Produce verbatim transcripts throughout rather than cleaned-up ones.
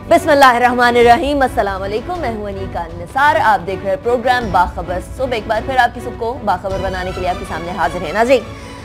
बिस्मिल्लाहिर्रहमानिर्रहीम, अस्सलाम वालेकुम। मैं हूं अनीका निसार, आप देख रहे हैं प्रोग्राम बाखबर। सुबह एक बार फिर आपकी सबको बाखबर बनाने के लिए आपके सामने हाजिर है। नाज़रीन,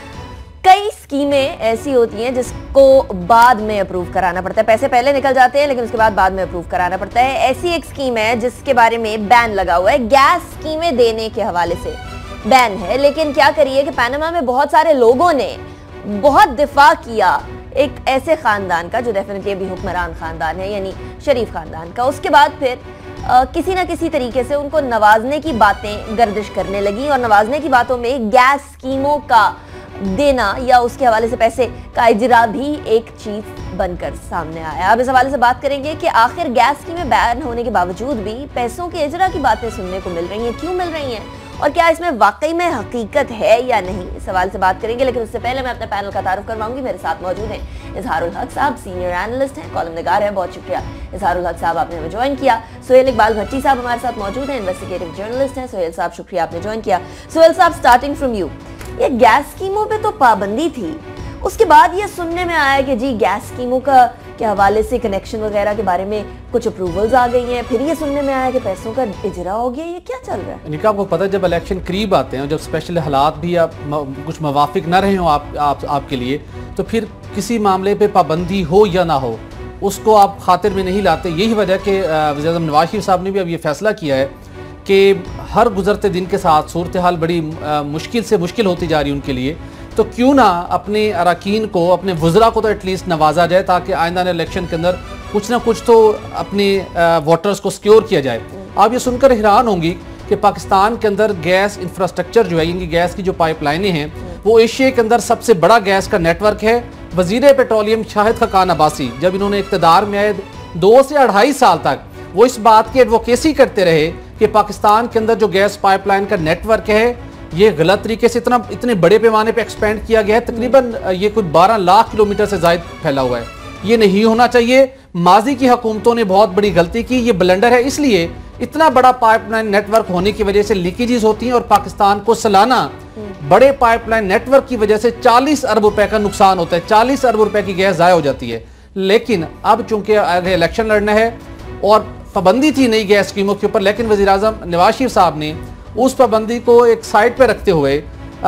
कई स्कीमें ऐसी होती हैं जिसको बाद में अप्रूव कराना पड़ता है। पैसे पहले निकल जाते हैं लेकिन उसके बाद बाद में अप्रूव कराना पड़ता है। ऐसी एक स्कीम है जिसके बारे में बैन लगा हुआ है, गैस स्कीमें देने के हवाले से बैन है। लेकिन क्या करिए कि पनामा में बहुत सारे लोगों ने बहुत दिफा किया एक ऐसे खानदान का जो डेफिनेटली अभी हुक्मरान खानदान है, यानी शरीफ खानदान का। उसके बाद फिर आ, किसी ना किसी तरीके से उनको नवाजने की बातें गर्दिश करने लगी और नवाजने की बातों में गैस स्कीमों का देना या उसके हवाले से पैसे का इजरा भी एक चीज बनकर सामने आया। अब इस हवाले से बात करेंगे कि आखिर गैस स्कीमें बैन होने के बावजूद भी पैसों के इजरा की बातें सुनने को मिल रही हैं, क्यों मिल रही हैं और क्या इसमें वाकई में हकीकत है या नहीं, इस सवाल से बात करेंगे। लेकिन उससे पहले मैं अपने पैनल का तारुफ करवाऊंगी। मेरे साथ मौजूद हैं इजहारुल हक साहब, सीनियर एनालिस्ट हैं, कॉलम निगार हैं। बहुत शुक्रिया इजहारुल हक साहब, आपने हमें ज्वाइन किया। सुहेल इकबाल भट्टी साहब हमारे साथ मौजूद हैं, इन्वेस्टिगेटिव जर्नलिस्ट हैं। सुहेल साहब शुक्रिया, आपने ज्वाइन किया। सुहेल साहब, स्टार्टिंग फ्रॉम यू, ये गैस स्कीमों पे तो पाबंदी थी, उसके बाद ये सुनने में आया कि जी गैस स्कीमों का के हवाले से कनेक्शन वगैरह के बारे में कुछ अप्रूवल्स आ गई हैं, फिर ये सुनने में आया कि पैसों का इजरा हो गया। ये क्या चल रहा है? निका, आपको पता है जब इलेक्शन करीब आते हैं, जब स्पेशल हालात भी आप कुछ मवाफिक ना रहे हो आप, आप आपके लिए, तो फिर किसी मामले पे पाबंदी हो या ना हो उसको आप खातिर में नहीं लाते। यही वजह कि वज़ीर आज़म नवाज शरीफ साहब ने भी अब ये फैसला किया है कि हर गुजरते दिन के साथ सूरत हाल बड़ी आ, मुश्किल से मुश्किल होती जा रही है उनके लिए, तो क्यों ना अपने अरकान को, अपने वज़रा को तो एटलीस्ट नवाजा जाए ताकि आइंदा इलेक्शन के अंदर कुछ ना कुछ तो अपने वोटर्स को सिक्योर किया जाए। आप ये सुनकर हैरान होंगी कि पाकिस्तान के अंदर गैस इंफ्रास्ट्रक्चर जो है, यानी गैस की जो पाइपलाइनें हैं, वो एशिया के अंदर सबसे बड़ा गैस का नेटवर्क है। वज़ीर पेट्रोलियम शाहिद खकान अब्बासी जब इन्होंने इक़्तिदार में आए, दो से अढ़ाई साल तक वो इस बात की एडवोकेसी करते रहे कि पाकिस्तान के अंदर जो गैस पाइपलाइन का नेटवर्क है ये गलत तरीके से इतना इतने बड़े पैमाने पे एक्सपेंड किया गया है। तकरीबन ये कुछ बारह लाख किलोमीटर से ज़ायद फैला हुआ है। ये नहीं होना चाहिए। माजी की हुकूमतों ने बहुत बड़ी गलती की, ये ब्लंडर है। इसलिए इतना बड़ा पाइपलाइन नेटवर्क होने की वजह से लीकेजेस होती हैं और पाकिस्तान को सालाना बड़े पाइपलाइन नेटवर्क की वजह से चालीस अरब रुपए का नुकसान होता है। चालीस अरब रुपए की गैस ज़ाया हो जाती है। लेकिन अब चूंकि आगे इलेक्शन लड़ना है और पाबंदी थी नई गैस स्कीमों के ऊपर, लेकिन वज़ीर आज़म नवाज शरीफ साहब ने उस पाबंदी को एक साइड पे रखते हुए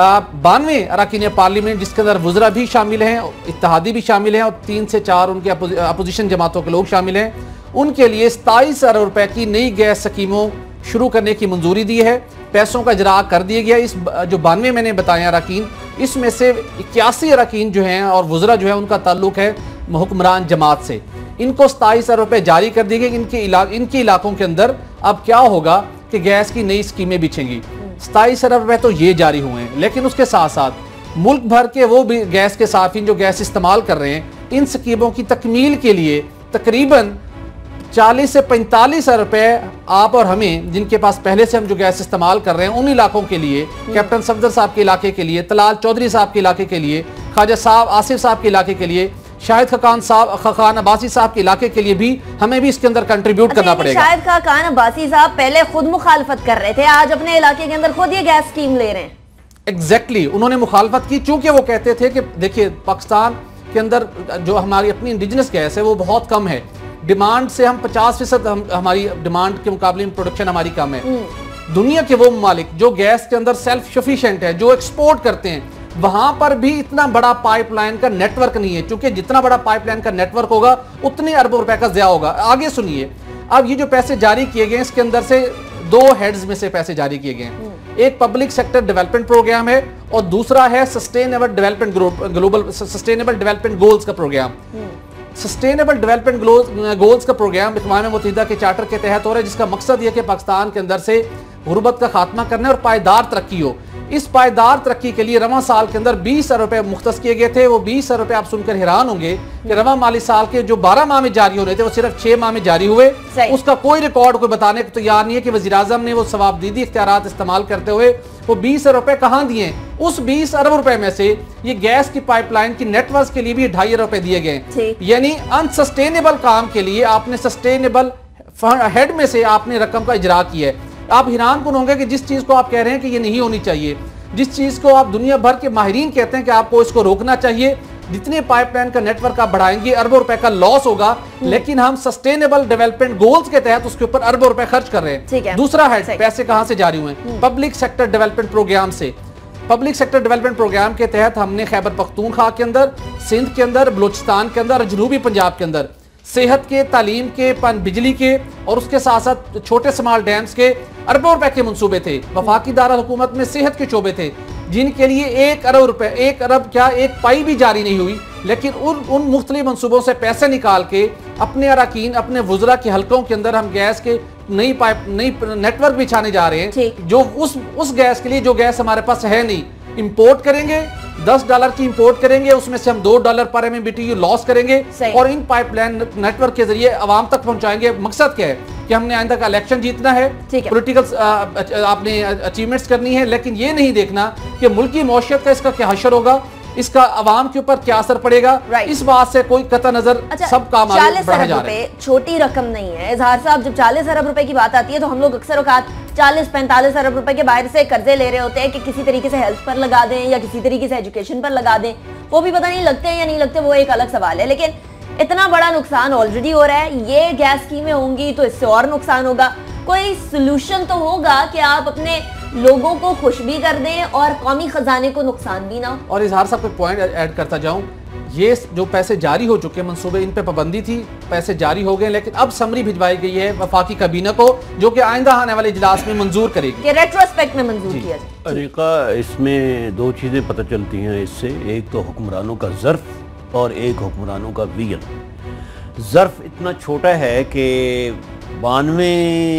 बानवे अरकान पार्लियामेंट, जिसके अंदर वज़रा भी शामिल हैं, इत्तेहादी भी शामिल हैं और तीन से चार उनके अपोजिशन जमातों के लोग शामिल हैं, उनके लिए सताईस अरब रुपए की नई गैस स्कीमों शुरू करने की मंजूरी दी है। पैसों का इजरा कर दिया गया। इस जो बानवे मैंने बताया अरकान, इसमें से इक्यासी अरकान जो हैं और वज़रा जो है उनका ताल्लुक है हुक्मरान जमात से। इनको सताईस अरब रुपये जारी कर दिए गए। इनके इला, इनके इलाकों के अंदर अब क्या होगा कि गैस की नई स्कीमें बिछेंगी। सताईस अरब रुपये तो ये जारी हुए हैं, लेकिन उसके साथ साथ मुल्क भर के वो भी गैस के साफिन जो गैस इस्तेमाल कर रहे हैं, इन स्कीमों की तकमील के लिए तकरीबन चालीस से पैंतालीस अरब रुपये आप और हमें, जिनके पास पहले से हम जो गैस इस्तेमाल कर रहे हैं, उन इलाकों के लिए, कैप्टन सफदर साहब के इलाके के लिए, तलाल चौधरी साहब के इलाके के लिए, ख्वाजा साहब आसिफ साहब के इलाके के लिए, शाहिद खकान साहब खकान अब्बासी साहब के इलाके के लिए भी हमें भी इसके अंदर कंट्रीब्यूट करना पड़ेगा। शाहिद खकान अब्बासी साहब पहले खुद मुखालफत कर रहे थे, आज अपने इलाके के अंदर खुद ये गैस स्कीम ले रहे हैं। एग्जैक्टली exactly, उन्होंने मुखालफत की चूंकि वो कहते थे कि देखिए पाकिस्तान के अंदर जो हमारी अपनी इंडिजिनस गैस है वो बहुत कम है। डिमांड से हम पचास फीसद हम, हमारी डिमांड के मुकाबले में प्रोडक्शन हमारी कम है। दुनिया के वो ममालिक जो गैस के अंदर सेल्फ सफिशिएंट है, जो एक्सपोर्ट करते हैं, वहां पर भी इतना बड़ा पाइपलाइन का नेटवर्क नहीं है। क्योंकि जितना बड़ा पाइपलाइन का नेटवर्क होगा उतने अरबों रुपए का ज़या होगा। आगे सुनिए, अब ये जो पैसे जारी किए गए इसके अंदर से दो हेड्स में से पैसे जारी किए गए हैं। एक पब्लिक सेक्टर डेवलपमेंट प्रोग्राम है और दूसरा है sustainable development global sustainable development goals का प्रोग्राम। सस्टेनेबल डेवलपमेंट गोल्स का प्रोग्राम अक़वाम मुत्तहिदा के चार्टर के तहत हो रहा है, जिसका मकसद यह कि पाकिस्तान के अंदर से गुर्बत का खात्मा करना और पायदार तरक्की हो। इस पायदार तरक्की के लिए रवां साल के अंदर बीस अरब रुपए मुख्तस किए गए थे। वो बीस अरब रुपए आप सुनकर हैरान होंगे कि रवां माली साल के जो बारह माह में जारी हो रहे थे वो सिर्फ छह माह में जारी हुए। उसका कोई रिकॉर्ड कोई बताने को तैयार नहीं है कि वज़ीर आज़म ने वो सवाबदीदी इख्तियारात इस्तेमाल करते हुए वो बीस अरब रुपए कहाँ दिए। उस बीस अरब रुपए में से ये गैस की पाइपलाइन की नेटवर्क के लिए भी ढाई अरब रुपए दिए गए। यानी अनसस्टेनेबल काम के लिए आपने सस्टेनेबल हेड में से आपने रकम का इजरा किया है। आप हैरान कौन होंगे कि जिस चीज को आप कह रहे हैं कि ये नहीं होनी चाहिए, जिस चीज को आप दुनिया भर के माहिरीन कहते हैं कि आपको इसको रोकना चाहिए, जितने पाइपलाइन का नेटवर्क आप बढ़ाएंगे अरबों रुपए का लॉस होगा, लेकिन हम सस्टेनेबल डेवलपमेंट गोल्स के तहत उसके ऊपर अरबों रुपए खर्च कर रहे हैं। दूसरा है पैसे कहां से जारी हुए हैं, पब्लिक सेक्टर डेवलपमेंट प्रोग्राम से। पब्लिक सेक्टर डेवलपमेंट प्रोग्राम के तहत हमने खैबर पख्तूनख्वा के अंदर, सिंध के अंदर, बलूचिस्तान के अंदर, जनूबी पंजाब के अंदर सेहत के, तालीम के, बिजली के और उसके साथ साथ छोटे स्मॉल डैम्स के अरबों रुपए के मंसूबे थे। वफाकी दारुल हुकूमत में सेहत के शोबे थे जिनके लिए एक अरब रुपए, एक अरब क्या एक पाई भी जारी नहीं हुई, लेकिन उन उन मुख्तलिफ मंसूबों से पैसे निकाल के अपने अरकान, अपने वुज़रा के हलकों के अंदर हम गैस के नई पाइप, नई नेटवर्क बिछाने जा रहे हैं, जो उस उस गैस के लिए जो गैस हमारे पास है नहीं, इंपोर्ट करेंगे, दस डॉलर की इंपोर्ट करेंगे, उसमें से हम दो डॉलर पर M B T U loss करेंगे और इन पाइपलाइन नेटवर्क के जरिए आवाम तक पहुंचाएंगे। मकसद क्या है कि हमने आइंदा का इलेक्शन जीतना है, पॉलिटिकल आपने अचीवमेंट्स करनी है, लेकिन ये नहीं देखना कि मुल्की मौशियत का इसका क्या हशर होगा, इसका अवाम के ऊपर क्या असर पड़ेगा। इस बात से कोई कतई नजर अच्छा, सब काम चालीस अरब रुपए छोटी रकम नहीं है इजहार साहब। जब चालीस अरब रुपए की बात आती है तो हम लोग अक्सर औकात चालीस पैंतालीस अरब रुपए के बाहर से कर्जे ले रहे होते हैं कि किसी तरीके से हेल्थ पर लगा दें या किसी तरीके से एजुकेशन पर लगा दें, वो भी पता नहीं लगते हैं या नहीं लगते, वो एक अलग सवाल है। लेकिन इतना बड़ा नुकसान ऑलरेडी हो रहा है, ये गैस स्कीमें होंगी तो इससे और नुकसान होगा। कोई सोल्यूशन तो होगा कि आप अपने लोगों को खुश भी कर दें और कौमी खजाने को नुकसान भी ना हो। और इजहार साहब को पॉइंट ऐड करता जाऊं, ये जो पैसे जारी हो चुके हैं मंसूबे, इन पे पाबंदी थी, पैसे जारी हो गए, लेकिन अब समरी भिजवाई गई है वफाकी काबीना को, जो कि आइंदा आने वाले इजलास में मंजूर करेगी कि रेट्रोस्पेक्ट में मंजूर किया जाए। अरिका, इसमें दो चीजें पता चलती हैं इससे, एक तो हुक्मरानों का ज़र्फ और एक हुक्मरानों का विजन। ज़र्फ इतना छोटा है कि बानवे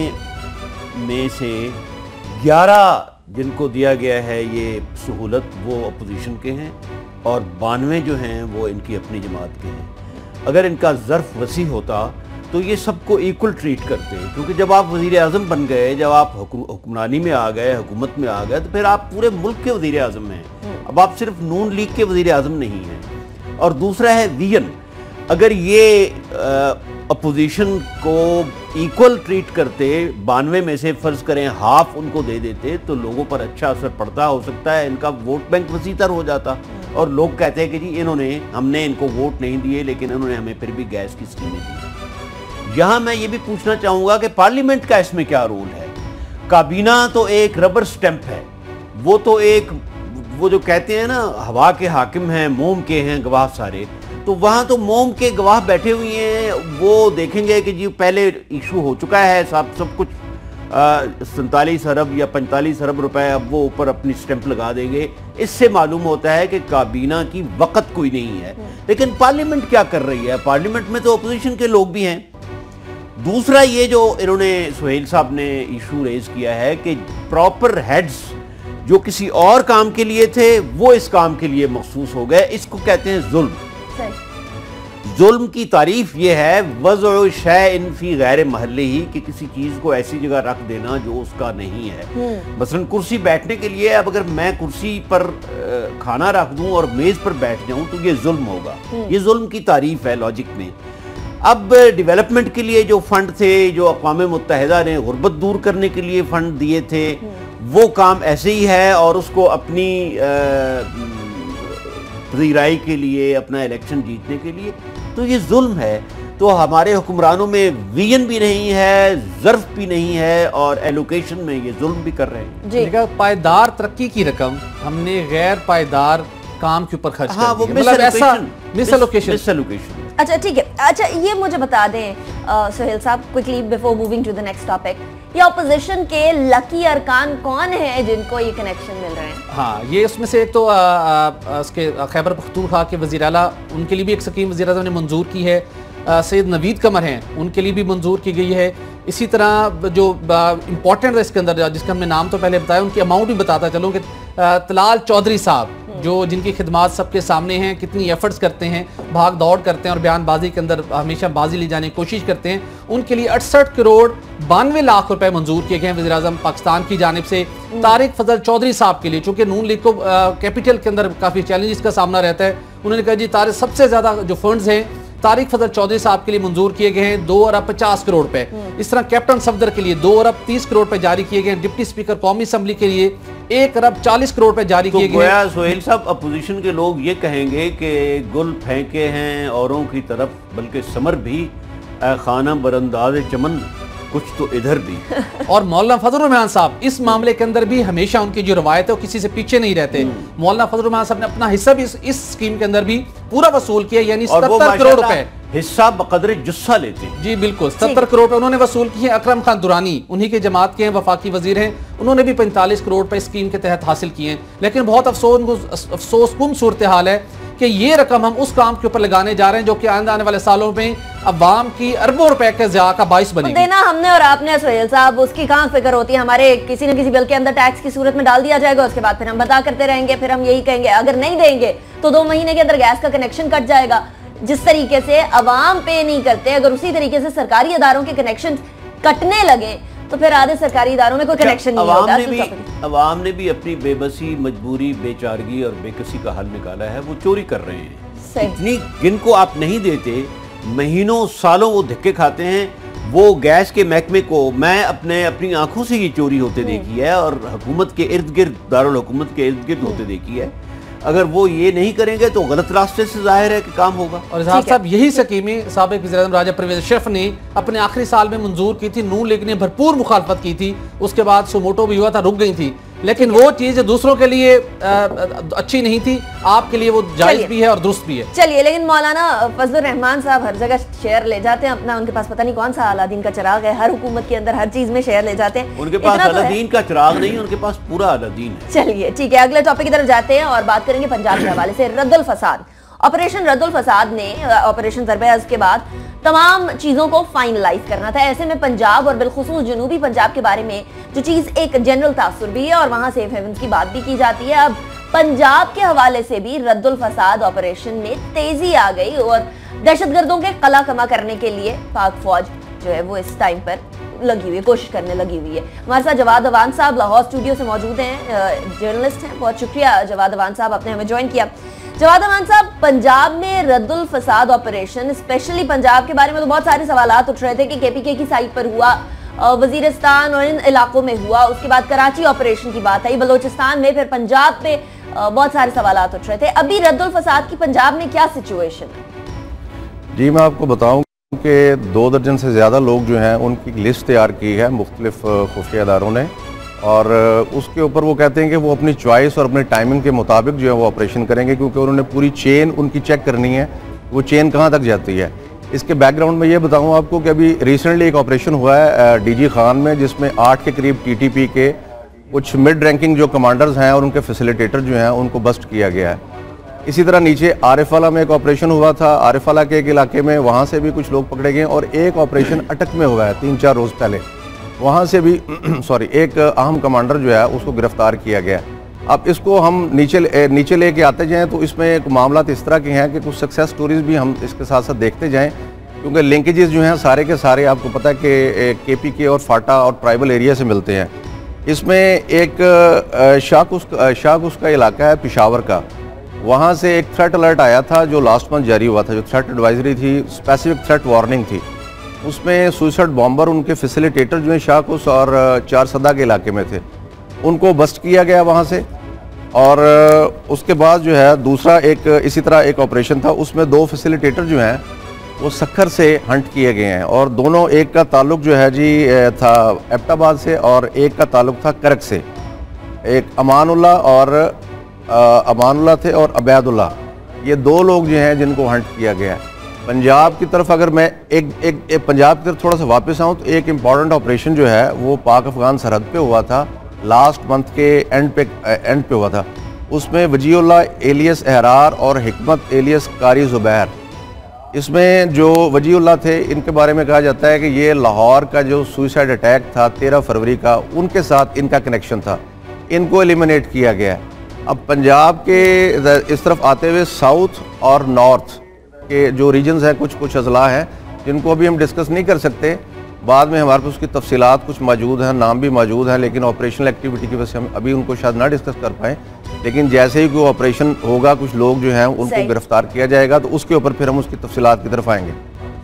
में से ग्यारह जिनको दिया गया है ये सहूलत वो अपोजिशन के हैं और बानवे जो हैं वो इनकी अपनी जमात के हैं। अगर इनका ज़र्फ वसी होता तो ये सबको इक्वल ट्रीट करते हैं, क्योंकि जब आप वज़ीर आज़म बन गए, जब आप हुक्मरानी में आ गए, हुकूमत में आ गए, तो फिर आप पूरे मुल्क के वज़ीर आज़म हैं। अब आप सिर्फ नून लीग के वज़ीर आज़म नहीं हैं। और दूसरा है विजन। अगर ये अपोजिशन को इक्वल ट्रीट करते, बानवे में से फर्ज करें हाफ उनको दे देते, तो लोगों पर अच्छा असर पड़ता, हो सकता है इनका वोट बैंक वसीतर हो जाता और लोग कहते हैं कि जी इन्होंने, हमने इनको वोट नहीं दिए लेकिन इन्होंने हमें फिर भी गैस की स्कीमें दी। यहाँ मैं ये भी पूछना चाहूँगा कि पार्लियामेंट का इसमें क्या रोल है। काबीना तो एक रबर स्टैंप है, वो तो एक, वो जो कहते हैं ना हवा के हाकिम हैं, मोम के हैं गवाह सारे, तो वहाँ तो मोम के गवाह बैठे हुए हैं, वो देखेंगे कि जी पहले इशू हो चुका है सब सब कुछ, सैंतालीस अरब या पैंतालीस अरब रुपए, अब वो ऊपर अपनी स्टैंप लगा देंगे। इससे मालूम होता है कि काबीना की वक़्त कोई नहीं है। लेकिन पार्लियामेंट क्या कर रही है? पार्लियामेंट में तो अपोजिशन के लोग भी हैं। दूसरा ये जो इन्होंने सुहेल साहब ने इशू रेज किया है कि प्रॉपर हेड्स जो किसी और काम के लिए थे वो इस काम के लिए मखसूस हो गए, इसको कहते हैं जुल्म। जुल्म की तारीफ ये है वज़अ शैइन फी गैर महल्ले ही, कि किसी चीज को ऐसी जगह रख देना जो उसका नहीं है। मसलन कुर्सी बैठने के लिए, अब अगर मैं कुर्सी पर खाना रख दूं और मेज पर बैठ जाऊं तो ये जुल्म होगा। ये जुल्म की तारीफ है लॉजिक में। अब डेवलपमेंट के लिए जो फंड थे, जो अक़वाम मुत्तहिदा ने गुर्बत दूर करने के लिए फंड दिए थे, वो काम ऐसे ही है और उसको अपनी वज़ीराई के लिए, अपना इलेक्शन जीतने के लिए, तो ये जुल्म है। तो हमारे हुक्मरानों में विजन भी नहीं है, ज़र्फ भी नहीं है और एलोकेशन में ये जुल्म भी कर रहे हैं। जी। पायदार तरक्की की रकम हमने गैर पायदार काम के ऊपर खर्च हाँ, कर दी, मतलब ऐसा मिसएलोकेशन। मिसएलोकेशन। अच्छा ठीक है। अच्छा ये मुझे बता दें सुहेल साहब, quickly before moving to the next topic, ये ऑपोजिशन के लकी अरकान कौन है जिनको ये कनेक्शन मिल रहे हैं? हाँ, ये उसमें से एक तो उसके खैबर पख्तूनख्वा के वज़ीर आला, उनके लिए भी एक स्कीम वज़ीर आज़म ने मंजूर की है। सैयद नवीद कमर हैं, उनके लिए भी मंजूर की गई है। इसी तरह जो इम्पोर्टेंट है इसके अंदर, जिसका हमने नाम तो पहले बताया, उनकी अमाउंट भी बताता चलूँ कि तलाल चौधरी साहब, जो जिनकी खिदमात सबके सामने हैं, कितनी एफर्ट्स करते हैं, भाग दौड़ करते हैं और बयानबाजी के अंदर हमेशा बाजी ले जाने की कोशिश करते हैं, उनके लिए अड़सठ करोड़ बानवे लाख रुपए मंजूर किए गए हैं वज़ीर आज़म पाकिस्तान की जानिब से। तारिक फजल चौधरी साहब के लिए, चूंकि नून लीग को कैपिटल के अंदर काफ़ी चैलेंजेस का सामना रहता है, उन्होंने कहा जी तारिक, सबसे ज़्यादा जो फंड्स हैं तारिक फजल चौधरी साहब के लिए मंजूर किए गए हैं दो अरब पचास करोड़ रुपए। इस तरह कैप्टन सफदर के लिए दो अरब तीस करोड़ रुपए जारी किए गए हैं। डिप्टी स्पीकर कौमी असम्बली के लिए एक अरब चालीस करोड़ रुपए जारी किए गए हैं। सोहेल साहब, अपोजिशन के लोग ये कहेंगे कि गुल फेंके हैं औरों की तरफ, बल्कि समर भी खाना बरंदाज चमन, कुछ तो इधर भी। और मौलाना फजल रहमान साहब इस मामले के अंदर भी हमेशा उनकी जो रवायत है वो किसी से पीछे नहीं रहते। मौलाना फजल रहमान साहब ने अपना हिस्सा भी इस, इस स्कीम के अंदर भी पूरा वसूल किया, यानी सत्तर करोड़ रुपए हिस्सा बकदर जुस्सा लेते हैं। जी बिल्कुल, सत्तर करोड़ रुपए उन्होंने वसूल किए। अकरम खान दुरानी उन्हीं के जमात के हैं, वफाकी वजीर हैं, उन्होंने भी पैंतालीस करोड़ रुपए स्कीम के तहत हासिल किए हैं। लेकिन बहुत अफसोस अफसोसकुन सूरत हाल है कि ये रकम हम उस काम के ऊपर लगाने जा रहे हैं जो कि आने आने वाले सालों में अवाम की अरबों रुपए के ज़िया का बाइस बनेगी। देना हमने और आपने सोहेल साहब, उसकी कहाँ फिक्र होती है। हमारे किसी न किसी बिल के अंदर टैक्स की सूरत में डाल दिया जाएगा, उसके बाद फिर हम बता करते रहेंगे, फिर हम यही कहेंगे अगर नहीं देंगे तो दो महीने के अंदर गैस का कनेक्शन कट जाएगा। जिस तरीके से अवाम पे नहीं करते, अगर उसी तरीके से सरकारी इदारों के कनेक्शन कटने लगे तो फिर आधे सरकारी इदारों में कोई कनेक्शन नहीं होगा। ने भी अवाम ने भी अपनी बेबसी, मजबूरी, बेचारगी और बेकसी का हल निकाला है। वो चोरी कर रहे हैं। इतनी जिनको आप नहीं देते, महीनों सालों वो धक्के खाते हैं। वो गैस के महकमे को मैं अपने अपनी आंखों से ये चोरी होते देखी है और हुकूमत के इर्द गिर्द, दारुल हुकूमत के इर्द गिर्द होते देखी है। अगर वो ये नहीं करेंगे तो गलत रास्ते से जाहिर है कि काम होगा। और साहब यही स्कीमें साबिक वज़ीर-ए-आज़म राजा परवेज अशरफ ने अपने आखिरी साल में मंजूर की थी। नून लीग ने भरपूर मुखालफत की थी, उसके बाद सुमोटो भी हुआ था, रुक गई थी। लेकिन वो चीज दूसरों के लिए आ, अच्छी नहीं थी, आपके लिए वो जायज भी है और दुरुस्त भी है। चलिए, लेकिन मौलाना फजल रहमान साहब हर जगह शेयर ले जाते हैं अपना, उनके पास पता नहीं कौन सा अलादीन का चिराग है, हर हुकूमत के अंदर हर चीज में शेयर ले जाते हैं। उनके पास अलादीन का चिराग नहीं, उनके पास पूरा अलादीन है। चलिए ठीक है, अगले टॉपिक की तरफ जाते हैं और बात करेंगे पंजाब के हवाले से। रद्दुल फसाद, ऑपरेशन रद्दुल फसाद ने ऑपरेशन ज़रबे-अज़ के बाद तमाम चीज़ों को फाइनलाइज करना था। ऐसे में पंजाब और बिलखुसूस जनूबी पंजाब के बारे में जो चीज़ एक जनरल तासुर भी है और वहाँ सेफ हेवन्स की बात भी की जाती है, अब पंजाब के हवाले से भी रद्दुल फसाद ऑपरेशन में तेजी आ गई और दहशतगर्दों के कला कमा करने के लिए पाक फौज जो है वो इस टाइम पर लगी हुई है, कोशिश करने लगी हुई है। हमारे साथ जवाद अवान साहब लाहौर स्टूडियो से मौजूद हैं, जर्नलिस्ट हैं। बहुत शुक्रिया जवाद अवान साहब, आपने हमें ज्वाइन किया। जवाद अवान साहब, पंजाब में रद्दुल फसाद ऑपरेशन, स्पेशली पंजाब के बारे में तो बहुत सारे सवालात उठ रहे थे कि केपीके की साइड पर हुआ, वजीरिस्तान और इन इलाकों में हुआ, उसके बाद कराची ऑपरेशन की बात आई, बलोचिस्तान में, फिर पंजाब पे बहुत सारे सवालात उठ रहे थे। अभी रद्दुल फसाद की पंजाब में क्या सिचुएशन है? जी, मैं आपको बताऊं कि दो दर्जन से ज़्यादा लोग जो हैं उनकी लिस्ट तैयार की है मुख्तलिफ खुफिया इदारों ने, और उसके ऊपर वो कहते हैं कि वो अपनी चॉइस और अपने टाइमिंग के मुताबिक जो है वो ऑपरेशन करेंगे, क्योंकि उन्होंने पूरी चेन उनकी चेक करनी है, वो चेन कहाँ तक जाती है। इसके बैकग्राउंड में ये बताऊँ आपको कि अभी रिसेंटली एक ऑपरेशन हुआ है डीजी खान में, जिसमें आठ के करीब टीटीपी के कुछ मिड रैंकिंग जो कमांडर्स हैं और उनके फैसिलिटेटर जो हैं उनको बस्ट किया गया है। इसी तरह नीचे आरिफवाला में एक ऑपरेशन हुआ था, आरिफवाला के एक इलाके में, वहाँ से भी कुछ लोग पकड़े गए, और एक ऑपरेशन अटक में हुआ है तीन चार रोज़ पहले, वहाँ से भी सॉरी एक अहम कमांडर जो है उसको गिरफ्तार किया गया। अब इसको हम नीचे नीचे लेके आते जाएं तो इसमें एक मामला इस तरह के हैं कि कुछ सक्सेस स्टोरीज भी हम इसके साथ साथ देखते जाएं, क्योंकि लिंकेजेस जो हैं सारे के सारे आपको पता है कि के पी के और फाटा और ट्राइबल एरिया से मिलते हैं। इसमें एक शाकुस शाकुस का इलाका है पेशावर का, वहाँ से एक थ्रेट अलर्ट आया था जो लास्ट मंथ जारी हुआ था, जो थ्रेट एडवाइजरी थी, स्पेसिफिक थ्रेट वार्निंग थी। उसमें सुसाइड बॉम्बर उनके फैसिलिटेटर जो हैं शाकुस और चार सदा के इलाके में थे, उनको बस्ट किया गया वहाँ से। और उसके बाद जो है दूसरा एक इसी तरह एक ऑपरेशन था, उसमें दो फैसिलिटेटर जो हैं वो सखर से हंट किए गए हैं, और दोनों, एक का ताल्लुक जो है जी था एबटाबाद से और एक का ताल्लुक था करक से। एक अमानुल्लाह और अमानुल्लाह थे और अबैदुल्लाह, ये दो लोग जो हैं जिनको हंट किया गया है। पंजाब की तरफ अगर मैं एक एक, एक पंजाब की तरफ थोड़ा सा वापस आऊँ तो एक इम्पॉर्टेंट ऑपरेशन जो है वो पाक अफगान सरहद पे हुआ था, लास्ट मंथ के एंड पे एंड पे हुआ था। उसमें वजीउल्लाह एलियस अहरार और हिकमत एलियस कारी ज़ुबैर, इसमें जो वजीउल्लाह थे इनके बारे में कहा जाता है कि ये लाहौर का जो सुसाइड अटैक था तेरह फरवरी का, उनके साथ इनका कनेक्शन था, इनको एलिमिनेट किया गया है। अब पंजाब के इस तरफ आते हुए साउथ और नॉर्थ के जो रीजन्स हैं, कुछ कुछ अजला हैं जिनको अभी हम डिस्कस नहीं कर सकते, बाद में हमारे पास उसकी तफसीलात कुछ मौजूद हैं, नाम भी मौजूद हैं, लेकिन ऑपरेशनल एक्टिविटी की वजह से हम अभी उनको शायद ना डिस्कस कर पाएँ। लेकिन जैसे ही कोई ऑपरेशन होगा, कुछ लोग जो हैं उनको गिरफ्तार किया जाएगा, तो उसके ऊपर फिर हम उसकी तफसीलात की तरफ आएंगे।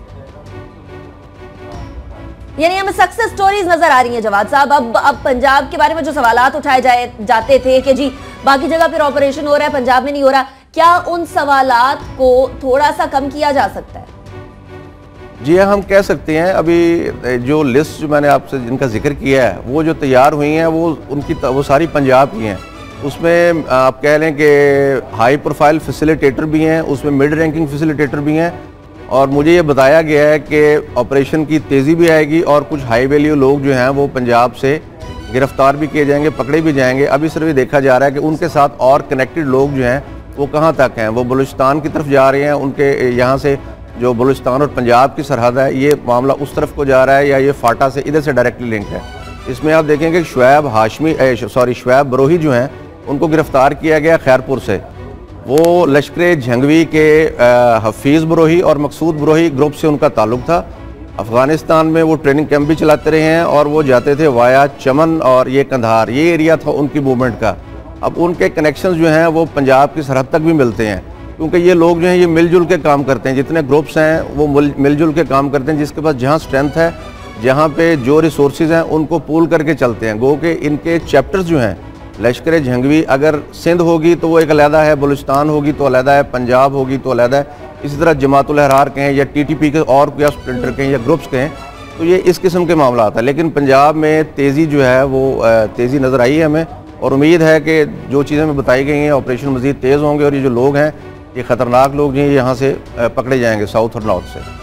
यानी हमें सक्सेस स्टोरीज नजर आ रही हैं जवाद साहब। अब अब पंजाब के बारे में जो सवालात उठाए जाए जाते थे कि जी बाकी जगह फिर ऑपरेशन हो रहा है, पंजाब में नहीं हो रहा, क्या उन सवालात को थोड़ा सा कम किया जा सकता है? जी हाँ, हम कह सकते हैं। अभी जो लिस्ट जो मैंने आपसे जिनका जिक्र किया है, वो जो तैयार हुई हैं वो उनकी वो सारी पंजाब की हैं। उसमें आप कह लें कि हाई प्रोफाइल फैसिलिटेटर भी हैं, उसमें मिड रैंकिंग फैसिलिटेटर भी हैं, और मुझे ये बताया गया है कि ऑपरेशन की तेज़ी भी आएगी और कुछ हाई वैल्यू लोग जो हैं वो पंजाब से गिरफ्तार भी किए जाएंगे, पकड़े भी जाएंगे। अभी सिर्फ ये देखा जा रहा है कि उनके साथ और कनेक्टेड लोग जो हैं वो कहाँ तक हैं। वो बलूचिस्तान की तरफ जा रहे हैं, उनके यहाँ से जो बलूचिस्तान और पंजाब की सरहद है, ये मामला उस तरफ को जा रहा है, या ये फाटा से इधर से डायरेक्टली लिंक है। इसमें आप देखेंगे कि शुएब हाशमी सॉरी शुएब बरोही जो हैं उनको गिरफ्तार किया गया खैरपुर से। वो लश्कर झंगवी के हफीज़ बरोही और मकसूद बरोही ग्रुप से उनका ताल्लुक था। अफ़गानिस्तान में वो ट्रेनिंग कैंप भी चलाते रहे हैं और वो जाते थे वाया चमन और ये कंधार, ये एरिया था उनकी मूवमेंट का। अब उनके कनेक्शंस जो हैं वो पंजाब की सरहद तक भी मिलते हैं, क्योंकि ये लोग जो हैं ये मिलजुल के काम करते हैं। जितने ग्रुप्स हैं वो मिलजुल के काम करते हैं, जिसके पास जहाँ स्ट्रेंथ है, जहाँ पे जो रिसोर्सेज हैं उनको पूल करके चलते हैं। गो के इनके चैप्टर्स जो हैं, लश्कर झंगवी अगर सिंध होगी तो वो एक अलहदा है, बलूचिस्तान होगी तो अलहदा है, पंजाब होगी तो अलहदा है, इसी तरह जमातुल अहरार कहें या टीटीपी के और या स्प्लिंटर कहें या ग्रुप्स कहें, तो ये इस किस्म के मामला आता है। लेकिन पंजाब में तेज़ी जो है वो तेज़ी नज़र आई है हमें, और उम्मीद है कि जो चीज़ें हमें बताई गई हैं ऑपरेशन मज़ीद तेज़ होंगे और ये जो लोग हैं, ये ख़तरनाक लोग जो हैं, यहाँ से पकड़े जाएंगे साउथ और नॉर्थ से।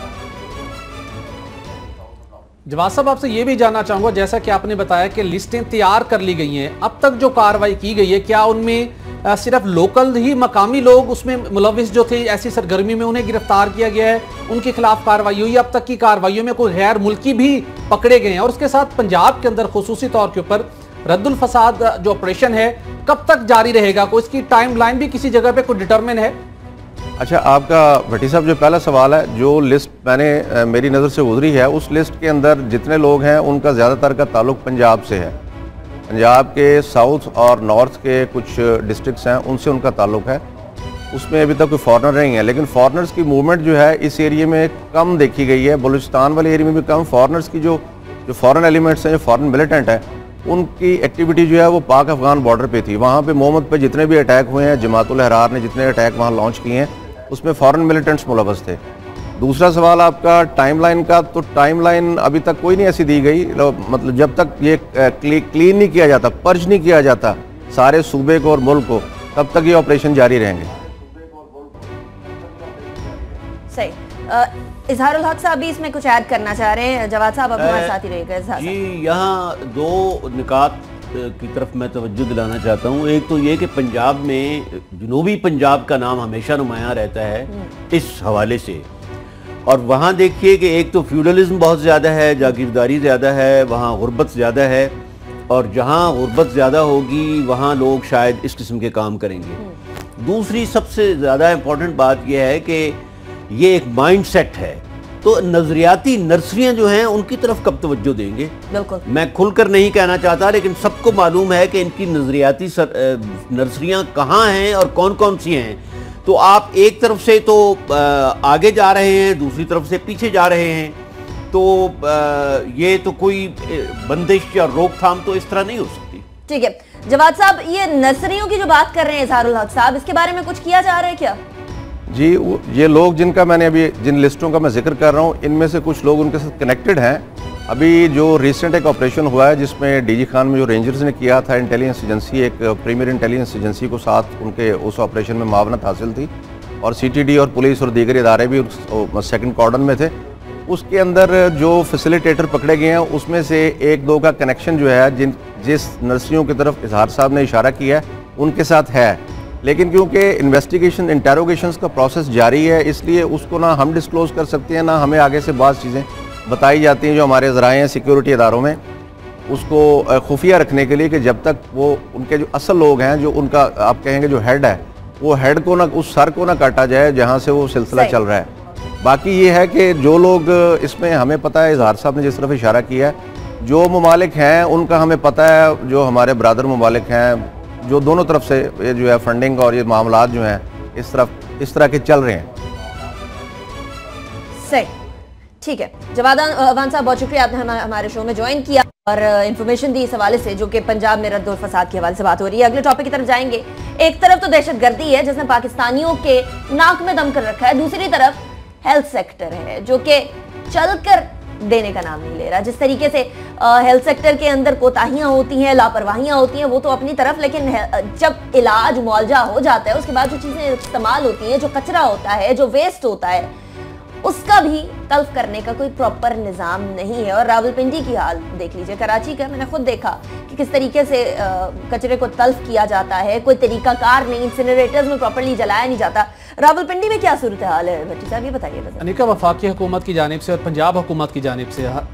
जवाद साहब, आपसे ये भी जानना चाहूँगा, जैसा कि आपने बताया कि लिस्टें तैयार कर ली गई हैं, अब तक जो कार्रवाई की गई है, क्या उनमें सिर्फ लोकल ही मकामी लोग उसमें मुलविस जो थे ऐसी सरगर्मी में उन्हें गिरफ्तार किया गया है, उनके खिलाफ कार्रवाई हुई? अब तक की कार्रवाइयों में कोई गैर मुल्की भी पकड़े गए हैं? और उसके साथ पंजाब के अंदर खुसूसी तौर के ऊपर रद्दुल फसाद जो ऑपरेशन है कब तक जारी रहेगा? कोई इसकी टाइम लाइन भी किसी जगह पे कोई डिटरमिन है? अच्छा, आपका भट्टी साहब जो पहला सवाल है, जो लिस्ट मैंने मेरी नज़र से गुजरी है, उस लिस्ट के अंदर जितने लोग हैं उनका ज़्यादातर का ताल्लुक पंजाब से है। पंजाब के साउथ और नॉर्थ के कुछ डिस्ट्रिक्ट्स हैं उनसे उनका ताल्लुक है। उसमें अभी तक कोई फॉरनर नहीं है, लेकिन फॉरनर्स की मूवमेंट जो है इस एरिए में कम देखी गई है। बलूचिस्तान वाले एरिया में भी कम। फॉरनर्स की जो जो फॉरेन एलिमेंट्स हैं, जो फॉरेन मिलिटेंट है, उनकी एक्टिविटी जो है वो पाक अफगान बॉर्डर पे थी। वहाँ पे मोहम्मद पे जितने भी अटैक हुए हैं, जमातुल अहरार ने जितने अटैक वहाँ लॉन्च किए हैं, उसमें फॉरेन मिलिटेंट्स मुलव्वस थे। दूसरा सवाल आपका टाइमलाइन का, तो टाइमलाइन अभी तक कोई नहीं ऐसी दी गई। मतलब जब तक ये क्लीन नहीं किया जाता, पर्ज नहीं किया जाता सारे सूबे को और मुल्क को, तब तक ये ऑपरेशन जारी रहेंगे। सही। इजहारुल हक साहब भी इसमें कुछ ऐड करना चाह रहे हैं। जवाद साहब अब हमारे साथ ही रहेगा। जी, यहाँ दो निकात की तरफ मैं तवज्जो दिलाना चाहता हूँ। एक तो ये कि पंजाब में जनूबी पंजाब का नाम हमेशा नुमायां रहता है इस हवाले से, और वहाँ देखिए कि एक तो फ्यूडलिज्म बहुत ज़्यादा है, जागीरदारी ज़्यादा है, वहाँ गुर्बत ज़्यादा है, और जहाँ गुर्बत ज़्यादा होगी वहाँ लोग शायद इस किस्म के काम करेंगे। दूसरी सबसे ज़्यादा इम्पोर्टेंट बात यह है कि ये एक माइंड सेट है, तो नजरियाती नर्सरियां जो हैं उनकी तरफ कब तवज्जो देंगे? बिल्कुल, मैं खुलकर नहीं कहना चाहता, लेकिन सबको मालूम है कि इनकी नजरियाती नर्सरियां कहाँ हैं और कौन कौन सी हैं। तो आप एक तरफ से तो आगे जा रहे हैं, दूसरी तरफ से पीछे जा रहे हैं, तो ये तो कोई बंदिश या रोकथाम तो इस तरह नहीं हो सकती। ठीक है जवाद साहब, ये नर्सरियों की जो बात कर रहे हैं इजहारुल हक साहब, इसके बारे में कुछ किया जा रहा है क्या? जी, ये लोग जिनका मैंने अभी जिन लिस्टों का मैं जिक्र कर रहा हूँ, इनमें से कुछ लोग उनके साथ कनेक्टेड हैं। अभी जो रिसेंट एक ऑपरेशन हुआ है जिसमें डीजी खान में जो रेंजर्स ने किया था, इंटेलिजेंस एजेंसी, एक प्रीमियर इंटेलिजेंस एजेंसी को साथ उनके उस ऑपरेशन में मावनत हासिल थी, और सीटीडी और पुलिस और दीगर इदारे भी सेकंड कॉर्डन में थे। उसके अंदर जो फैसिलिटेटर पकड़े गए हैं उसमें से एक दो का कनेक्शन जो है जिन जिस नर्सरियों की तरफ इजहार साहब ने इशारा किया है उनके साथ है, लेकिन क्योंकि इन्वेस्टिगेशन इंटेरोगेशंस का प्रोसेस जारी है, इसलिए उसको ना हम डिस्क्लोज कर सकते हैं, ना हमें आगे से बात चीज़ें बताई जाती हैं जो हमारे ज़राए हैं सिक्योरिटी इदारों में, उसको खुफिया रखने के लिए कि जब तक वो उनके जो असल लोग हैं, जो उनका आप कहेंगे जो हेड है, वो हेड को ना, उस सर को ना काटा जाए जहाँ से वो सिलसिला चल रहा है। बाकी ये है कि जो लोग इसमें, हमें पता है इजहार साहब ने जिस तरफ इशारा किया है, जो ममालिक हैं उनका हमें पता है, जो हमारे ब्रादर ममालिक हैं जो दोनों तरफ से ये जो है फंडिंग और ये मामला जो हैं इस तरफ इस तरह के चल रहे हैं। सही, ठीक है। जवाद अवान साहब, बहुत शुक्रिया, आपने हमारे शो में ज्वाइन किया और इंफॉर्मेशन दी इस हवाले से, जो कि पंजाब में रद्द और फसाद के हवाले से बात हो रही है। अगले टॉपिक की तरफ जाएंगे। एक तरफ तो दहशतगर्दी है जिसने पाकिस्तानियों के नाक में दम कर रखा है, दूसरी तरफ हेल्थ सेक्टर है जो कि चलकर देने का नाम नहीं ले रहा। जिस तरीके से हेल्थ सेक्टर के अंदर कोताहियां होती हैं, लापरवाहियां होती हैं, वो तो अपनी तरफ, लेकिन जब इलाज मुआवजा हो जाता है उसके बाद जो चीजें इस्तेमाल होती हैं, जो कचरा होता है, जो वेस्ट होता है, उसका भी तल्फ करने का कोई प्रॉपर निज़ाम नहीं है। और रावलपिंडी की हाल देख लीजिए, कराची का मैंने खुद देखा कि किस तरीके से कचरे को तल्फ किया जाता है, कोई तरीकाकार नहीं, इंसिनरेटर्स में प्रॉपर्ली जलाया नहीं जाता। रावलपिंडी में क्या सूरत हाल है भट्टी साहब, ये बताइए। अनिका, वफाकी हुकूमत की जानिब से और पंजाब हुकूमत की जानिब